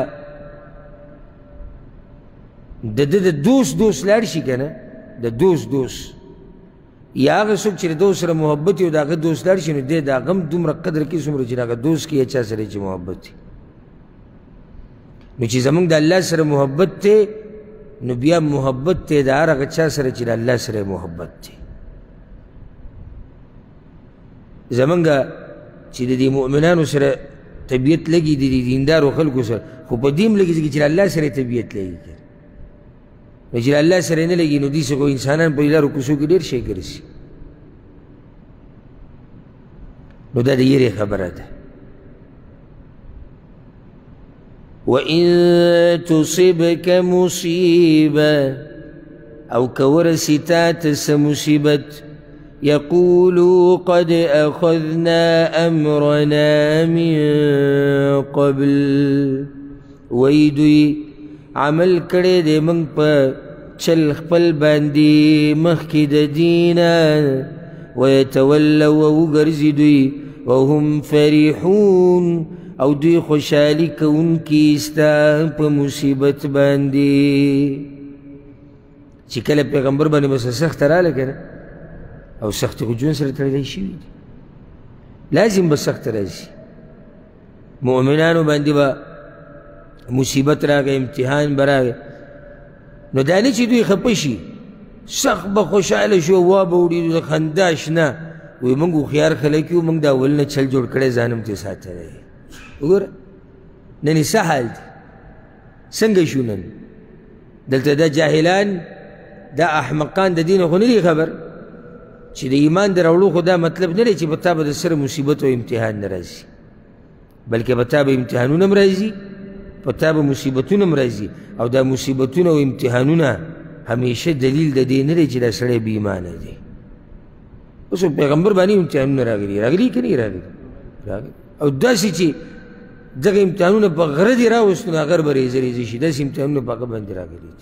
د ده د دوست دوست لاړ شي که نه د دوست دوست یا هغه څوک چې د دوست سره محبت وي او د هغه دوست لاړ شي نو دی د هغه هم دومره قدر کوي څومره چې د هغه دوست کې یا چا سره چې محبت وي نو چې زموږ د الله سره محبت دی نو بیا محبت دی د هر هغه چا سره چې د الله سره محبت دی زمونږ چې د دې مؤمنانو سره طبیعت لګي د دې دیندارو خلکو سره خو په دې هم لګي چې د الله سره طبیعت لګي نو چې د الله سره نه لګي نو داسې خو انسانان په لارو کوڅو کې ډېر شی ګرځي نو دا د یېرې خبره ده وَإِن تُصِبْكَ مُصِيبَةٌ او که ورسي تا ته څه مصیبت يقولوا قد أخذنا أمرنا من قبل وی دوی عمل کړی دی موږ په چل خپل باندې مخکې د دینه ویتولوا وګرځي دوی وهم فرحون او دوی خوشحالي کوونکي ستا په مصیبت باندې چې کله پیغمبر باندې بس سخته راله که نه او سختي خو ژوند سره تړلی شوي دي لازم به سخته راځي مؤمنانو باندې به مصیبت راغی امتحان به راغی نو دا نه چې دوی خفه شي سخت به خوشحاله شو وا به وړي د خندا شنه وایي موږ هوښیار خلک یو موږ د اول نه چل جوړ کړی ځان هم ترې ساتلی وګوره نن یې څه حال دی څنګه شو نن دلته دا جاهلان دا احمقان د دین خو نه دي خبر چې د ایمان د راوړو خو دا مطلب نه دی چې په تا به د سره مصیبت او امتحان نه راځي بلکې په تا به امتحانونه هم راځي په تا به مصیبتونه هم راځي او دا مصیبتونه او امتحانونه همیشه دلیل د دې نه دی چې دا سړی بې ایمانه دی اوس پیغمبر باندې امتحانونه راغلي راغلي که نه راغلي راغلي او داسې چې دغه امتحانونه په غره دې راوستو نو هغه به ریزه ریزه شي داسې امتحانونه په هغه باندې راغلي دي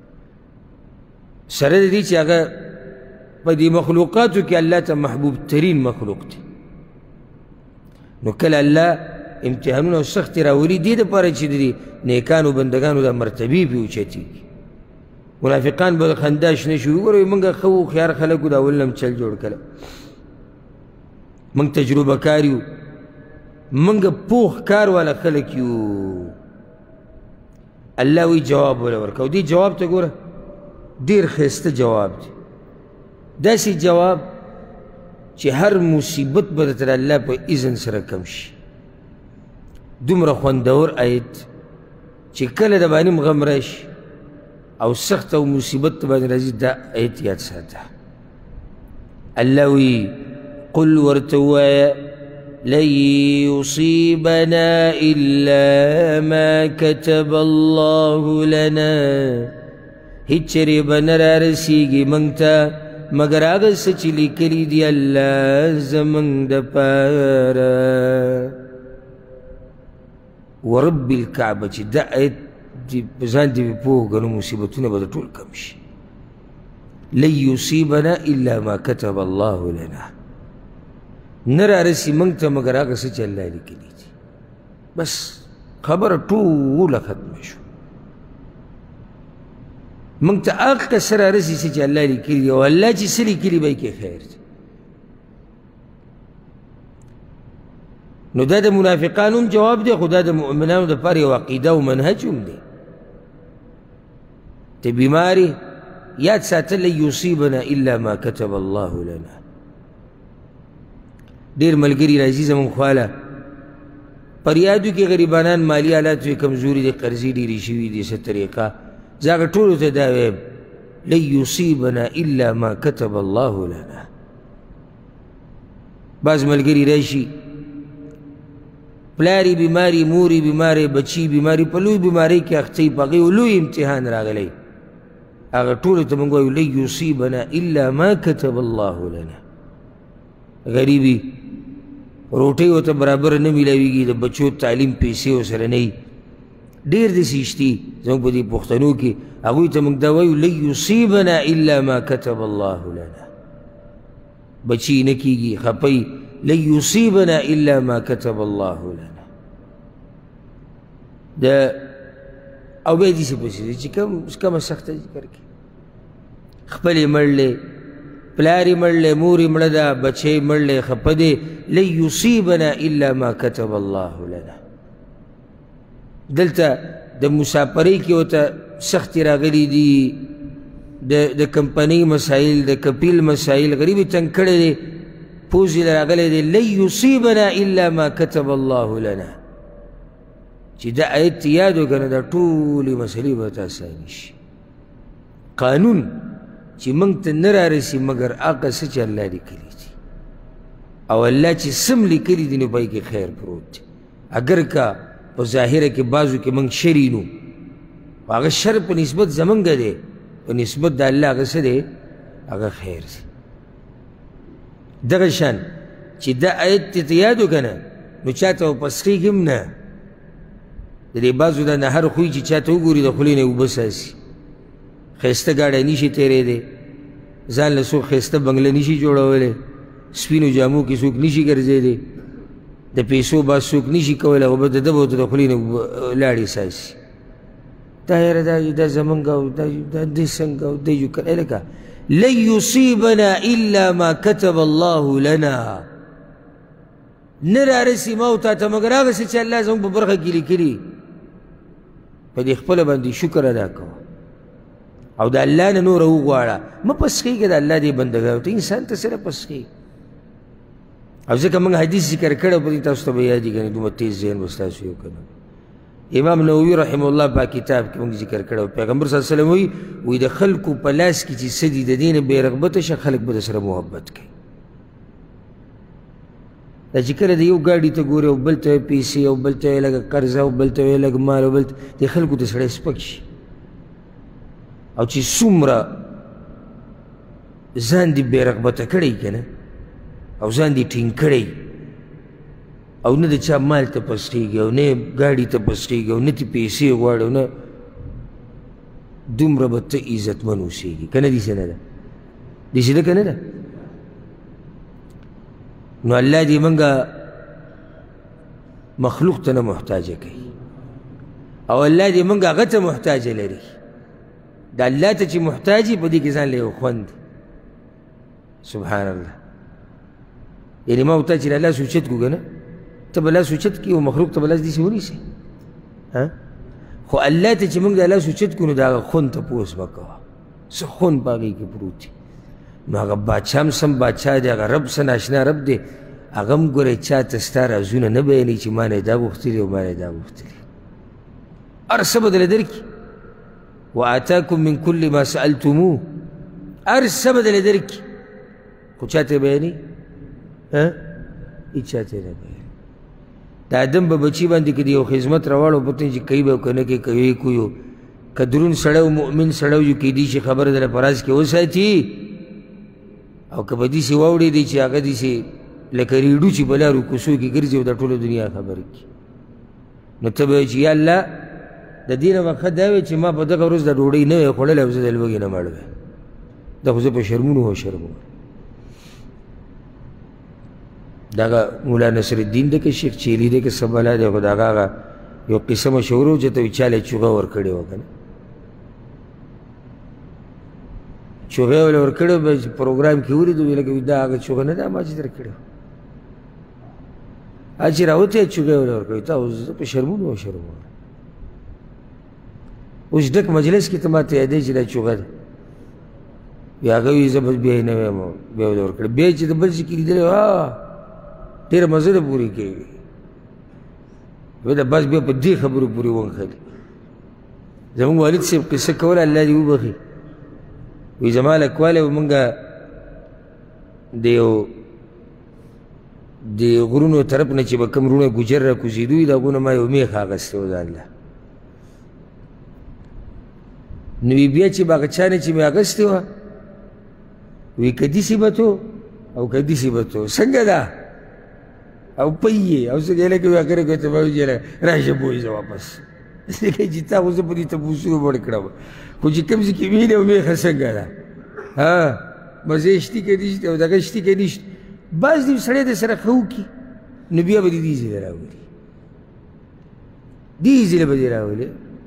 سره د دې چې هغه په دې مخلوقاتو کې الله ته محبوب ترین مخلوق دی نو کله الله امتحانونه او سختې راولي دې دپاره چې د دې نیکانو بندګانو دا مرتبې پې اوچتېږي منافقان به خندا شنه شي وګورئ موږ ښه هوښیار خلک وو د اول نه هم چل جوړ کړه موږ تجربه کار یو موږ پوخ کار والا خلک یو الله وی جواب وله ورکوو دې جواب ته ګوره ډېر ښایسته جواب دی داسې جواب چې هر مصیبت به درته د الله په اذن سره کم شي دومره خوندور آیت چې کله د باندې غم راشي او سخت او مصیبت ته باندې راځي دا آیت یاد ساته الله وی قل ورته ووایه لن يصيبنا إلا ما كتب الله لنا هیڅ چرې به نه رارسیږي موږ ته مګر هغه څه چې لیکلي دي الله زموږ دپاره ورب الکعبه چې دا آیت په ځان دې پې پوه ګڼو مصیبتونه به د ټول کم شي لن یصیبنا الا ما کتب الله لنا نه رارسي موږ ته مګر هغه څه چې الله لیکلي دي بس خبره ټوله ختمه شو موږ ته هغه څه رارسي چې الله لیکلي دي او الله چې څه لیکلي به یې کې خیر دی نو دا د منافقانو هم جواب دی خو دا د مؤمنانو دپاره یو عقیده او منهج هم دی ته بیماري یاد ساته لن یصیبنا الا ما کتب الله لنا ډېر ملګري راځي زموږ خواله فریادو کې غریبانان مالی حالات وی کمزوري دي قرضې ډېرې شوي دي څه طریقه زه هغه ټولو ته دا وایم لن یصیبنا الا ما كتب الله لنا بعض ملګري راشي پلاری بیماری موری بیماری بچی بیماری په لوی بیماری کې اخته په هغې لوی امتحان راغلی هغه ټولو ته موږ وایو لن یصیبنا الا ما كتب الله لنا غریبي روټۍ ورته برابر نه میلاویږي د بچو تعلیم پیسې ورسره نه وي ډېر داسې شتي زموږ په دې پښتنو کې هغوی ته موږ دا وایو لن یصیبنا الا ما كتب الله لنا بچی نه کېږي خپی لن یصیبنا الا ما كتب الله لنا د او بیا داسې پسې دی چې کمه سخته ذکر کړي خپل یې مړ دی پلار یې مړ دی مور یې مړه ده بچی یې مړ دی خفه دی لن یصیبنا الا ما كتب الله لنا دلته د مسافرۍ کې ورته سختې راغلي دي د کمپنۍ مسایل د کپیل مسایل غریب یې تنګ کړی دی پوز یې راغلی دی لن یصیبنا الا ما كتب الله لنا چې دا آیت ته یاد وکړه دا ټولې مسلې به ته اساني شي قانون چې موږ ته نه رارسي مګر هغه څه چې الله لیکلي دي او الله چې سم لیکلي دي نو په کې خیر پروت دی اگر که په ظاهره کې بعضو کې موږ شري نو هغه شر په نسبت زمونږ دی په نسبت د الله هغه څه دی هغه خیر دی دغه شان چې دا آیت ته یاد وکنه نو چاته وپسخېږي هم نه د دې بعضو دا نهر خوی چې چاته وګوري د خولې نه اوبه ساسي ښایسته ګاډی نشي تېرېدی ځان له څوک ښایسته بنګله نشي جوړولی سپینو جامو کې څوک نشي ګرځېدی د پیسو باز څوک نشي کولی خو به د ده به ورته د خولې نه لاړې ساسي دا یاره دا دا زمونږ او دا دی څنګه او دی جو کړی لکه لن یصیبنا الا ما كتب الله لنا نه رارسي ما او تا ته مګر هغه څه چې الله زموږ په برخه کې لیکلي په دې خپله باندې شکر ادا کوه او د الله نه نوره وغواړه مه پسخېږه د الله دې بندګانو ته انسان ته سره پسخېږي او ځکه موږ حدیث ذکر کړی په دې تاسو ته به یاد وي که نه دومره تیز ذهن به ستاسو یو که نه امام نووي رحمه الله په کتاب کې موږ ذکر کړی پیغمبر صلی الله علیه وسلم وایي وایي د خلکو په لاس کې چې څه دي د دې نه بې رغبته شه خلک به د سره محبت کوي دا چې کله د یو ګاډي ته ګوري او بل ته یې پیسې او بل ته یې لږه قرضه او بل ته یې لږ مال او بل دې خلکو ته سړی سپک شي او چې څومره ځان دې بې رغبته کړی که نه او ځان دې ټینګ کړی او نه د چا مال ته پسخېږي او نه ګاډي ته پسخېږي او نه تې پیسې غواړي او نه دومره به ته عزتمن اوسېږي که نه داسې نه ده داسې ده که نه ده نو الله دې موږ مخلوق ته نه محتاجه کوي او الله دې موږ هغه ته محتاجه لري د الله ته چې محتاج وي په دې کې ځان له یو خوند سبحان الله یعنې ما ورته چې د الله سوچت کړو که نه ته به الله سوچت کړي او مخلوق ته به لاس داسې ونیسئ خو الله ته چې موږ د الله سوچت کړو نو د هغه خوند تپوس به کوه څه خوند په هغې کې پروت دی نو هغه بادشاه هم سم بادشاه دی هغه رب څه ناشنا رب دی هغه هم ګورئ چا ته ستا رازونه نه بیانوي چې ما نه یې دا غوښتلي او ما نه یې دا غوښتلي هر څه به درله درکړي وآتاکم من کل ما سألتموه هر څه به درله درکړي خو چا ته یې بیانوي هېڅ چا ته یې نه بیانوي د آدم به بچي باندې که د یو خدمت راواړو پته چې کوي به او که نه کوي کوي کوي که دروند سړی او مؤمن سړی جو کیدای شي خبره دله په راز کې وساتي او که به داسې واوړېدی چې هغه داسې لکه ریډو چې په لارو کوڅو کې ګرځي او د ټوله دنیا خبرې کړي نو ته به وایې چې یا الله د دې نه به ښه دا وی چې ما په دغه ورځ د ډوډۍ نه وی خوړلی او زه د لوږې نه مړ وی دا خو زه په شرمونو و شرموم دغه مولا نصر الدین دی که شیخ چیلي دی که څه بلا دی خو د هغه هغه یو قصه مشهوره و چې ته وایي چا له چوغه ورکړې وه که نه چوغه یې ولې ورکړې وه چې پروګرام کې ولیدو ویې لکه دا هغه چوغه نه ده ما چې درکړې وه هغه چې راوتی چوغه یې ولې ورکړې تا اوس زه په شرمونو و شرموم اوس ډک مجلس کې ته ما ته یادوي چې دا چوغه ده بیا هغه وایي زه بس بیا یې نه ویم بیا ولې ورکړې بیا چې د بل څه کې لیدلی ډېره مزه ده پورې کېږي بیا د بس بیا په دې خبرو پورې ونښلي. زمونږ والد صاحب قصه کوله، الله دې وبخي، وایي زما لکوالی و مونږ د یو د غرونو طرف نه چې به کوم وروڼه ګجر را کوزېدو وي د هغو نه ما یو میخ اخیستی و ځان له. نو وی بیا چې به هغه چا نه چې مې اخیستې وه وی که داسې به تو او که داسې به تو څنګه ده او پی یې او څه ګیله کوي اخر کې ته به ویل راشه بوځه واپس چې تا خو زه په دې تپوسونو مړ کړم خو چې کوم ځای کې وینې او میخه څنګه ده ها مزې شتي که نشته او دغه شتي که نشته. بعض دې سړی د سره ښه وکړي نو بیا به دې دې ځای راولي، دې ځای به دې راولي.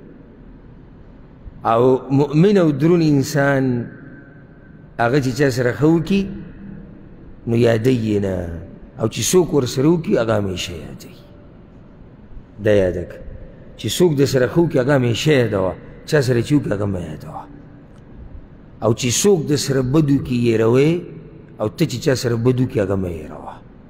او مؤمن او درون انسان هغه چې چا سره ښه وکړي نو یادوي یې نه، او چې څوک ورسره وکړي هغه همیشه یادوي. دا یاده کړه چې څوک د سره ښه وکړي هغه همیشه یادوه، چا سره چې وکړي هغه مه یادوه. او چې څوک د سره بد وکړي هېروې، او ته چې چا سره بد وکړي هغه مه هېروه.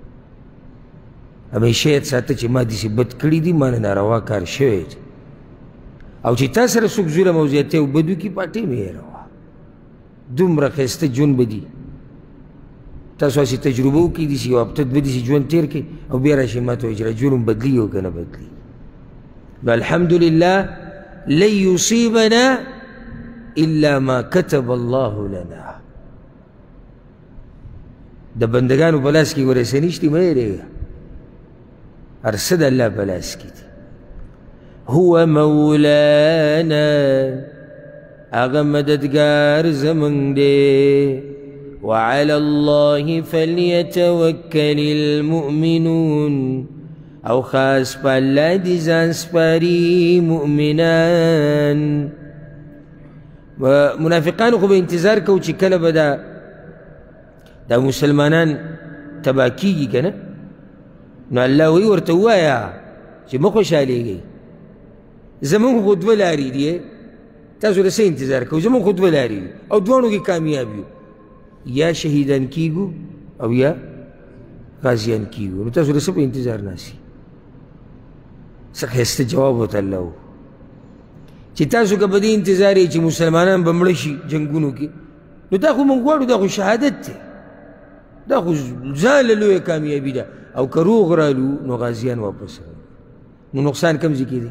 همیشه یاد ساته چې ما داسې بد کړي دي، ما نه ناروا کار شوی دی. او چې تا سره څوک ظلم او زیاتۍ او بد وکړي په هغه ټیم یې هېروه. دومره ښایسته ژوند به دي، تاسو هسې تجربه وکړئ، داسې یو هفته دوه داسې ژوند تېر کړئ او بیا راشئ ما ته وایئ چې ژوند بدلي او که نه بدلي. نو الحمدلله لن یصیبنا الا ما كتب الله لنا. د بندگانو په لاس کې ګوره څه نشتي، مه هېرېږه، هر څه د الله په لاس کې دي. هو مولانا هغه مددګار زمونږ دی. وعلى الله فليتوكل المؤمنون او خاص په الله دې ځان سپاري مؤمنان. منافقانو خو به انتظار کوو چې کله به دا دا مسلمانان تباه کېږي که نه، نو الله وایي ورته ووایه چې مه خوشحالېږئ، زمونږ خو دوه لارې دي، تاسو له څه انتظار کوو؟ زمونږ خو دوه لارې دي او دواړو کې کامیاب یو، یا شهیدان کیږو او یا غازیان کیږو. نو تاسو له څه په انتظار ناستئ؟ څه ښایسته جواب ورته الله و چې تاسو که په دې انتظار یې چې مسلمانان به مړه شي جنګونو کې، نو دا خو موږ غواړو، دا خو شهادت دی، دا خو ځان له لویه کامیابي ده. او که روغ رالو نو غازیان واپس رالو، نو نقصان کوم ځای کې دی؟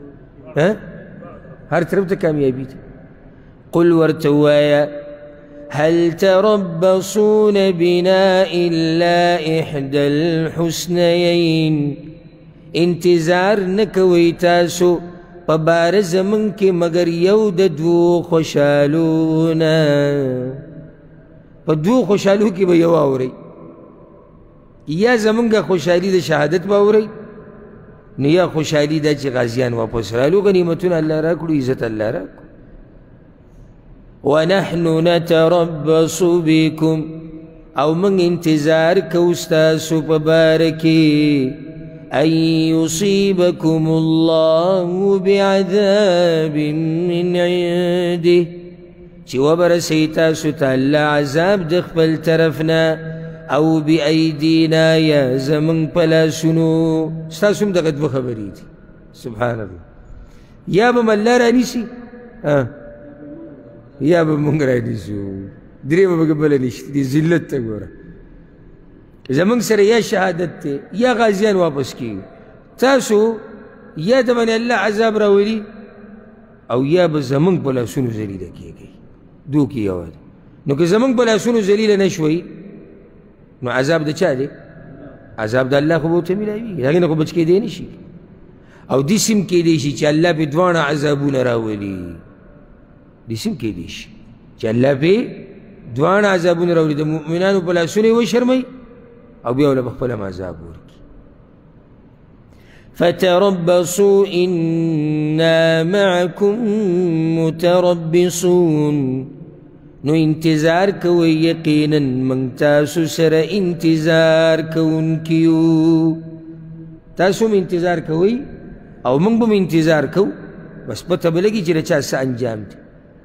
هر طرف ته کامیابي ده. قل ورته ووایه هل تربصون بنا إلا إحدى الحسنيين. انتظار نکوئ تاسو په باره زمونږ کې مګر یو د دوو خوشحالو نه. په دوو خوشحالو کې به یو اورئ، یا زمونږ خوشحالي د شهادت به اورئ، نو یا خوشحالي ده چې غازیان واپس رالو، غنیمتونه الله راکړو، عزت الله راکړو. ونحن نتربص بكم او من انتظار کو ستاسو په باره کې ان يصيبكم الله بعذاب من عنده، چې وبرسئ تاسو ته الله عذاب د خپل طرفنا، او بأیدینا یا زمونږ په لاسونو. ستاسو هم دغه دوه خبرې دي. سبحان الله. یا به م الله رانیسي یا به مونږ رانیسو، درېیمه پکې بله نشته. دې ذلت ته ګوره، زمونږ سره یا شهادت دی یا غازیان واپس کېږي. تاسو یا د باندې الله عذاب راولي او یا به زمونږ په لاسونو ذلیله کېږئ، دو کې یوه ده. نو که زمونږ په لاسونو ذلیله نه شوئ نو عذاب د چا دی؟ عذاب د الله خو به ورته میلاویږي، د هغې نه خو بچ کېدی نه شي. او داسې هم کېدی شي چې الله پې دواړه عذابونه راولي، داسې هم کېدی شي چې الله پې دواړه عذابونه راولي، د مؤمنانو په لاسونو یې وشرمئ او بیا ورله به خپل هم عذاب ورکړي. فتربصوا انا معكم متربصون. نو انتظار کوئ، یقینا من تاسو سره انتظار کوونکي یو. تاسو هم انتظار کوئ او موږ به هم انتظار کوو، بس پته به لګي چې د چا څه انجام دی.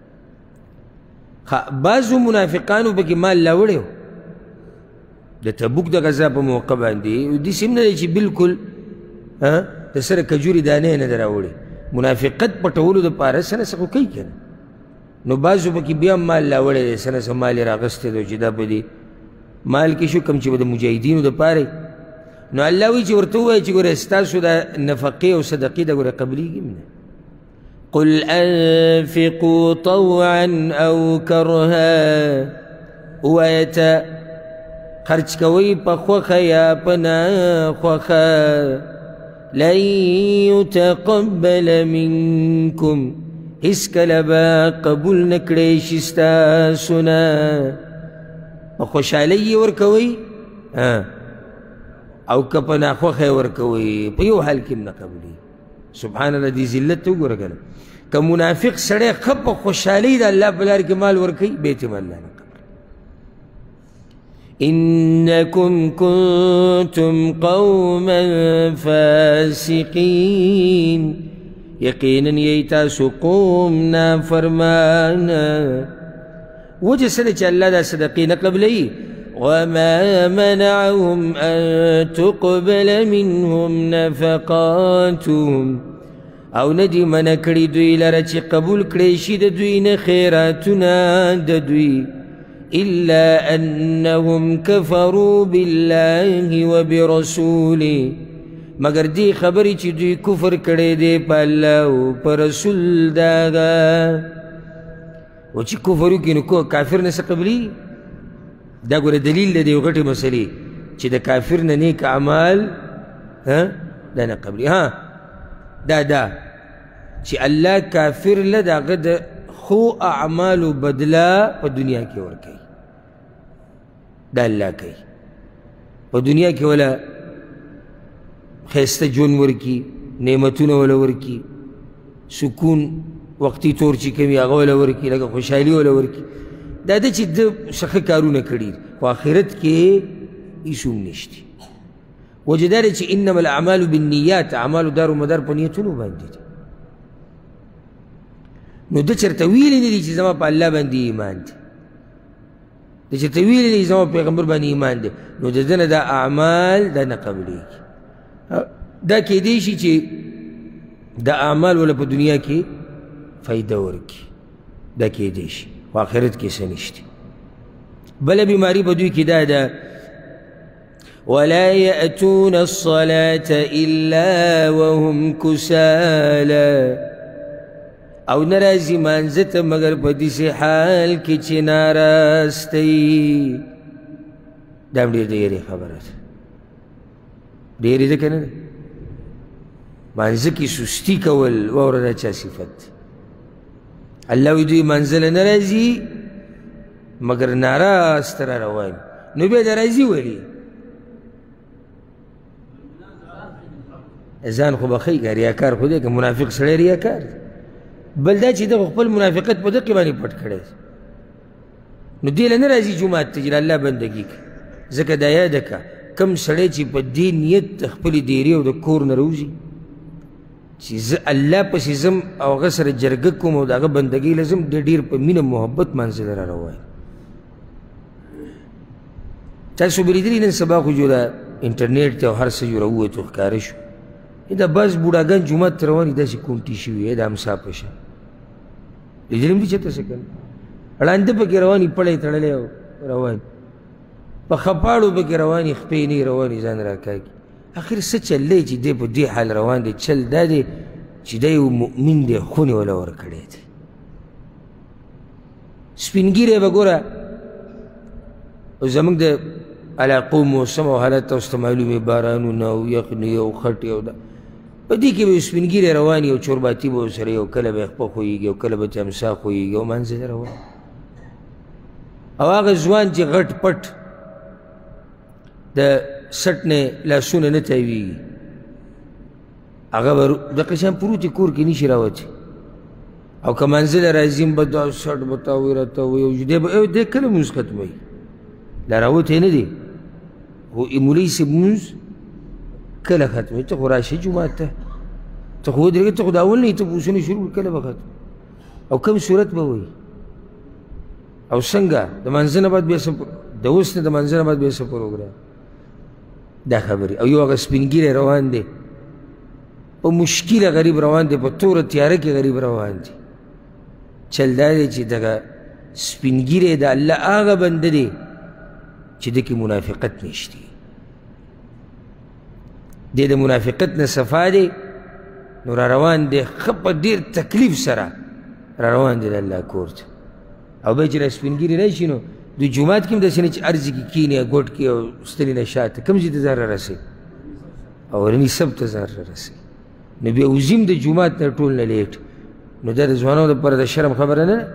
بعضو منافقانو پکې مال راوړی و د تبوک د غزا په موقع باندې، داسې هم نه دی چې بلکل د سره کجوري دانې نه ده راوړې منافقت پټولو دپاره څه نه څه خو کوي که نه نو بعضو پکې بیا هم مال راوړی دی څه نه څه مال یې راغستی دی چې دا په دې مال کې شو کوم چې به د مجاهدینو دپاره نو الله وایي چې ورته ووایه چې ګوره ستاسو دا نفقې او صدقې ده ګوره قبلیږي هم نه قل انفقوا طوعا او کرها ووایه ته خرچ کوئ په خوښه یا په ناخوښه لن يتقبل منکم هیڅکله به قبول نه کړی شي ستاسو نه په خوشحالۍ یې ورکوئ او که په ناخوښه یې ورکوئ په یو حال کې هم نه قبولېږي سبحان الله دې ذلت ته وګوره که نه که منافق سړی ښه په خوشحالۍ د الله په لار کې مال ورکوي بیا یې هم الله نه إنكم كنتم قوما فاسقين يقينا يتاسو قوم نافرمانا وجه سنة چې الله دا صدقې نه قبلوي وما منعهم أن تقبل منهم نفقاتهم او ندی منع کړي دوی لره چې قبول کړي شي د دوی نه خیراتونه د دوی إلا أنهم كفروا بالله وبرسوله مگر دی خبری چې دوی کفر کړی دی په الله او په رسول داغه و چې کفر وکړي نو کافر نه څه قبلي دا ګوره دلیل دی د یو غټې مسلې چې د کافر نه نیک اعمال دا نه قبلي ها دا دا چې الله کافر له د هغه د خو اعمالو بدله په دنیا کې ورکوي دا الله کوي په دنیا کې ولا ښایسته ژوند ورکي نعمتونه ولا ورکي سکون وقتي طور چې کوي هغه ولا ورکي لکه خوشحالي ولا ورکي دا ده چې د ښه کارونه کړي خو آخرت کې هېڅ هم نشته وجه دا دی چې انما الاعمال بالنیات اعمالو دار و مدار په نیتونو باندې دي نو ده چېرته ویلي نه دي چې زما په الله باندې ایمان دی ده چېرته ویلي نه دي زما پیغمبر باندې ایمان دی نو د ده نه دا اعمال دا نه قبلېږي دا کیدی شي چې دا اعمال ولا په دنیا کې فایده ورکړي دا کیدی شي په آخرت کې څه نشته بله بیماري په دوی کې دا ده ولا يأتون الصلاة إلا وهم كسالى او نرازی مانزت مگر په داسې حال کې چې ناراستی دا هم ډېر د یېرې خبره ده ډېرې ده که نه ده مانزه کې سستی کول واوره دا چا صفت دی الله وایي دوی مانزه له نه راځي مگر ناراسته را روان نو بیا د راځي ولې ځان خو به ښایي که ریاکار خو دی که منافق سړی ریاکار دی بل دا چې دغه خپل منافقت په دقې باندې پټ کړی نو دې له نه راځي جومات ته چې د الله بندګي کوي ځکه دا یاده کړه کم سړی چې په دې نیت د خپلې ډېرې او د کور نه راوځي چې زه الله پسې ځم او هغه سره جرګه کوم او د هغه بندګۍ له ځم د ډېر په مینه محبت مانځه له را روان تاسو به لیدلي نن سبا خو جو دا انټرنېټ ته او هر څه جو راووتو ښکاره شو دا بعض بوډاګان جومات ته روان دي داسې کونټي شوي د امسا په شان لیدلي هم دي چېرته څه که نه ړانده پکې روان وي پړی تړلی او روان په خپاړو پکې روان وي خپې نه روان وي ځان راکاږي اخر څه چل دی چې دی په دې حال روان دی چل دا دی چې دی یو مؤمن دی خونې وله ورکړی دی سپین ږیری به ګوره او زموږ د علاقو موسم او حالت تاسو ته معلوم وي بارانونه او یخنې او خټې او دا په دې کې به یو سپین ږیری روان وي او چورباتي به ورسره یو کله به یې خپه خویږي او کله به ترې امسا خویږي او منځه یې روان او هغه ځوان چې غټ پټ د سټ نه لاسونه نه تاویږي هغه به دقه شان پروت یې کور کې نشي راوتی او که منزله راځي به دا سټ به تاوي راتاوي او دی به دی کله لمونځ ختموي لا راوتی نه دی خو مولوي صاحب لمونځ کله ختموي ته خو راشي جومات ته ته خو ودرېږه ته خو د اول نه یې ته پوښتنې شروع کله به ختم او کوم صورت به وایي او څنګه د منځه نه بعد بیا څه د اوس نه د منځه نه بعد بیا څه پروګرام دا خبرې او یو هغه سپین ږیری روان دی په مشکله غریب روان دی، په توره تیاره کې غریب روان دی. چل دا دی چې دغه سپین ږیری د الله هغه بنده دی چې د کې منافقت نشتی. دی د منافقت نه صفا دی، نو را روان دی ښه په ډېر تکلیف سره را روان دی د الله کور ته. او بیا چې را سپین ږیري راشي نو د جومات کې هم داسې نه چې ارض کې کښېني او ګوټ کې او ستنې نه شاته کوم ځای ته ځان را رسوي، اولني سب ته ځان را رسوي. نو بیا وزي هم د جومات نه ټول نه لیټ. نو دا د ځوانانو دپاره د شرم خبره نه ده.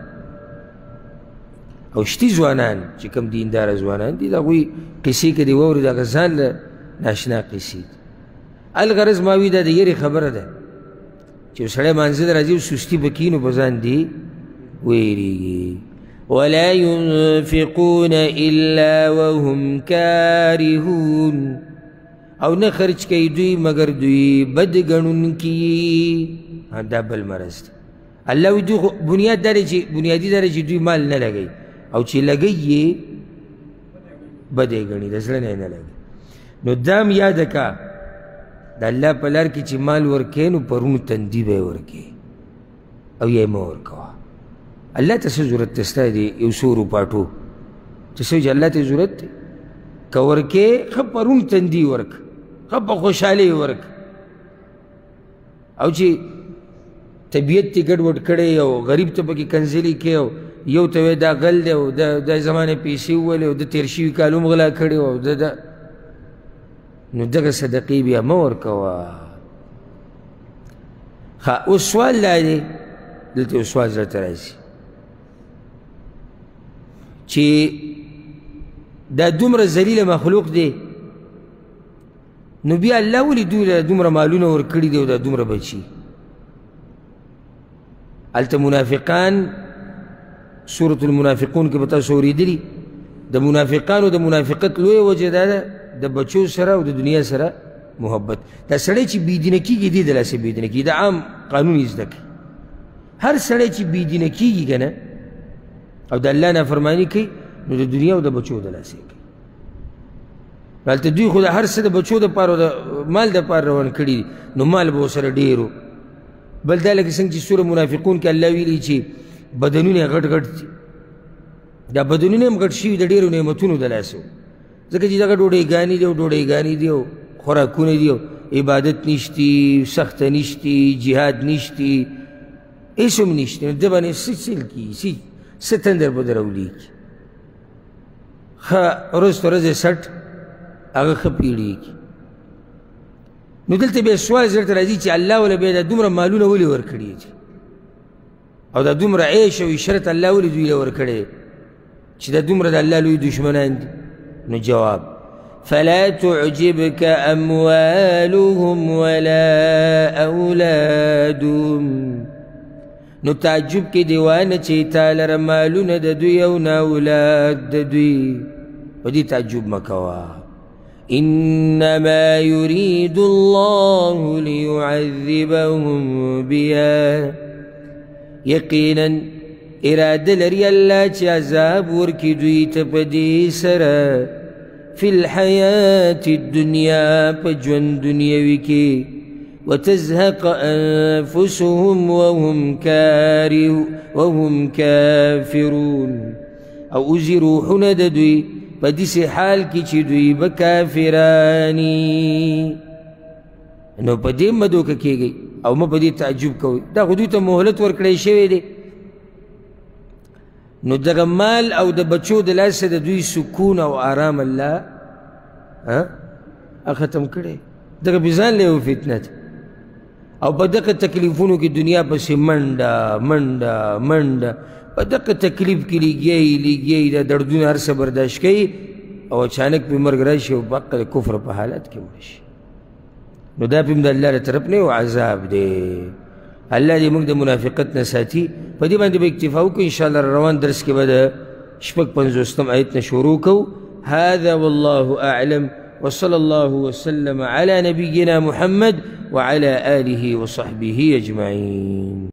او شتي ځوانان چې کوم دینداره ځوانان دي د هغوی قصې که دې واوري د هغه ځان له ناشنا قصې دي. الغرض ما وي دا د یرې خبره ده چې یو سړی مانځه ته راځي او سستي به کوي نو په ځان دې ویرېږي. ولا ينفقون إلا وهم كارهون، او نه خرچ کوي دوی مگر دوی بد ګڼونکي. دا بل مرض دی. الله وایي دوی خو بنیاد دا دی چې بنیادي دا دی چې دوی مال نه لګوي، او چې لګوي یې بد یې ګڼي، د زړه نه یې نه لګوي. نو دا هم یاده که د الله په لار کې چې مال ورکوې نو پرونو تندي به یې ورکوې او یا یې مه ورکوه. الله ته څه ضرورت دی ستا د یو څو روپاټو چې څه چې الله ته ضرورت دی؟ که ورکې ښه پرون تندي ورک، ښه په خوشحالۍ ورک. او چې طبیعت یې ګډوډ کړی او غریب ته پکې کنځلي کوي او یو ته وایي دا غل دی او دا زمانې پیسې وولې او د تېر شوي کال هم غلا کړی او د ده، نو دغه صدقې بیا مه ورکوه. ښه اوس سوال دا دی، دلته یو سوال زړه ته راځي چې دا دومره ذلیله مخلوق دی، نو بیا الله ولې دوی له دومره مالونه ورکړي دي او دا دومره بچي؟ هلته منافقان سورة المنافقون کې به تاسو اورېدلي، د منافقانو د منافقت لویه وجه دا ده د بچو سره او د دنیا سره محبت. دا سړی چې بېدینه کېږي دې د لاسه بېدینه کېږي، د عام قانون یې زده کړي. هر سړی چې بېدینه کېږي که نه او د الله نافرماني کوي نو د دنیا او د بچو د لاسه یې کوي. هلته دوی خو د هر څه د بچو دپاره او د مال دپاره روان کړي دي، نو مال به ورسره ډېر و. بل دا لکه څنګه چې سوره منافقون کې الله ویلي چې بدنونه یې غټ غټ دي، دا بدنونه هم غټ شوي د ډېرو نعمتونو د لاسه و، ځکه چې دغه ډوډۍ دي او ډوډۍ دي او خوراکونه دي او عبادت نشتی، سخته نشتی، جهاد نشتی، هېڅ هم نشتی. نو ده باندې څه چل کېږي، څه تندر به در اولیږي. ښه ورځ په ورځ یې سټ هغه ښه پیړېږي. نو دلته بیا سوال زړه ته راځي چې الله وله بیا دا دومره مالونه ولې ورکړي دي او دا دومره عیش او عشرت الله ولې دوی له ورکړی دی چې دا دومره د الله لوی دشمنان دي؟ نو جواب فلا تعجبك أموالهم ولا أولادهم، نو تعجب کې دیوانه چې تا لره مالونه د دوی او نه اولاد د دوی، په دې تعجب مه کوه. إنما يريد الله ليعذبهم بها، یقینا اراده لري الله چې عذاب ورکړي دوی ته په دې سره فی الحیات الدنیا، په ژوند دنیوي کې، وتزهق انفسهم وهم کاره وهم کافرون، او اوزي روحونه د دوی په داسې حال کې چې دوی به کافراني. نو په دې مه دوکه کېږئ او مه په دې تعجب کوئ، دا خو دوی ته مهلت ورکړی شوی دی. نو دغه مال او د بچو د لاسه د دوی سکون او آرام الله ختم کړی، دغه بې ځان له یو فتنه ده. او په دغه تکلیفونو کې دنیا پسې منډه منډه منډه، په دغه تکلیف کې لګیایي لګیایي، دا دردونه هر څه برداشت کوي او اچانک پې مرګ راشي او په د کفر په حالت کې مړ شي. نو دا پې هم د الله له طرف نه یو عذاب دی. الله دې موږ د منافقت نه ساتي. په دې باندې به اکتفا وکړو، انشاءالله روان درس کې به د شپږ پنځوستم آیت نه شروع کوو. هذا والله أعلم، وصلى الله وسلم على نبينا محمد وعلى آله وصحبه أجمعين.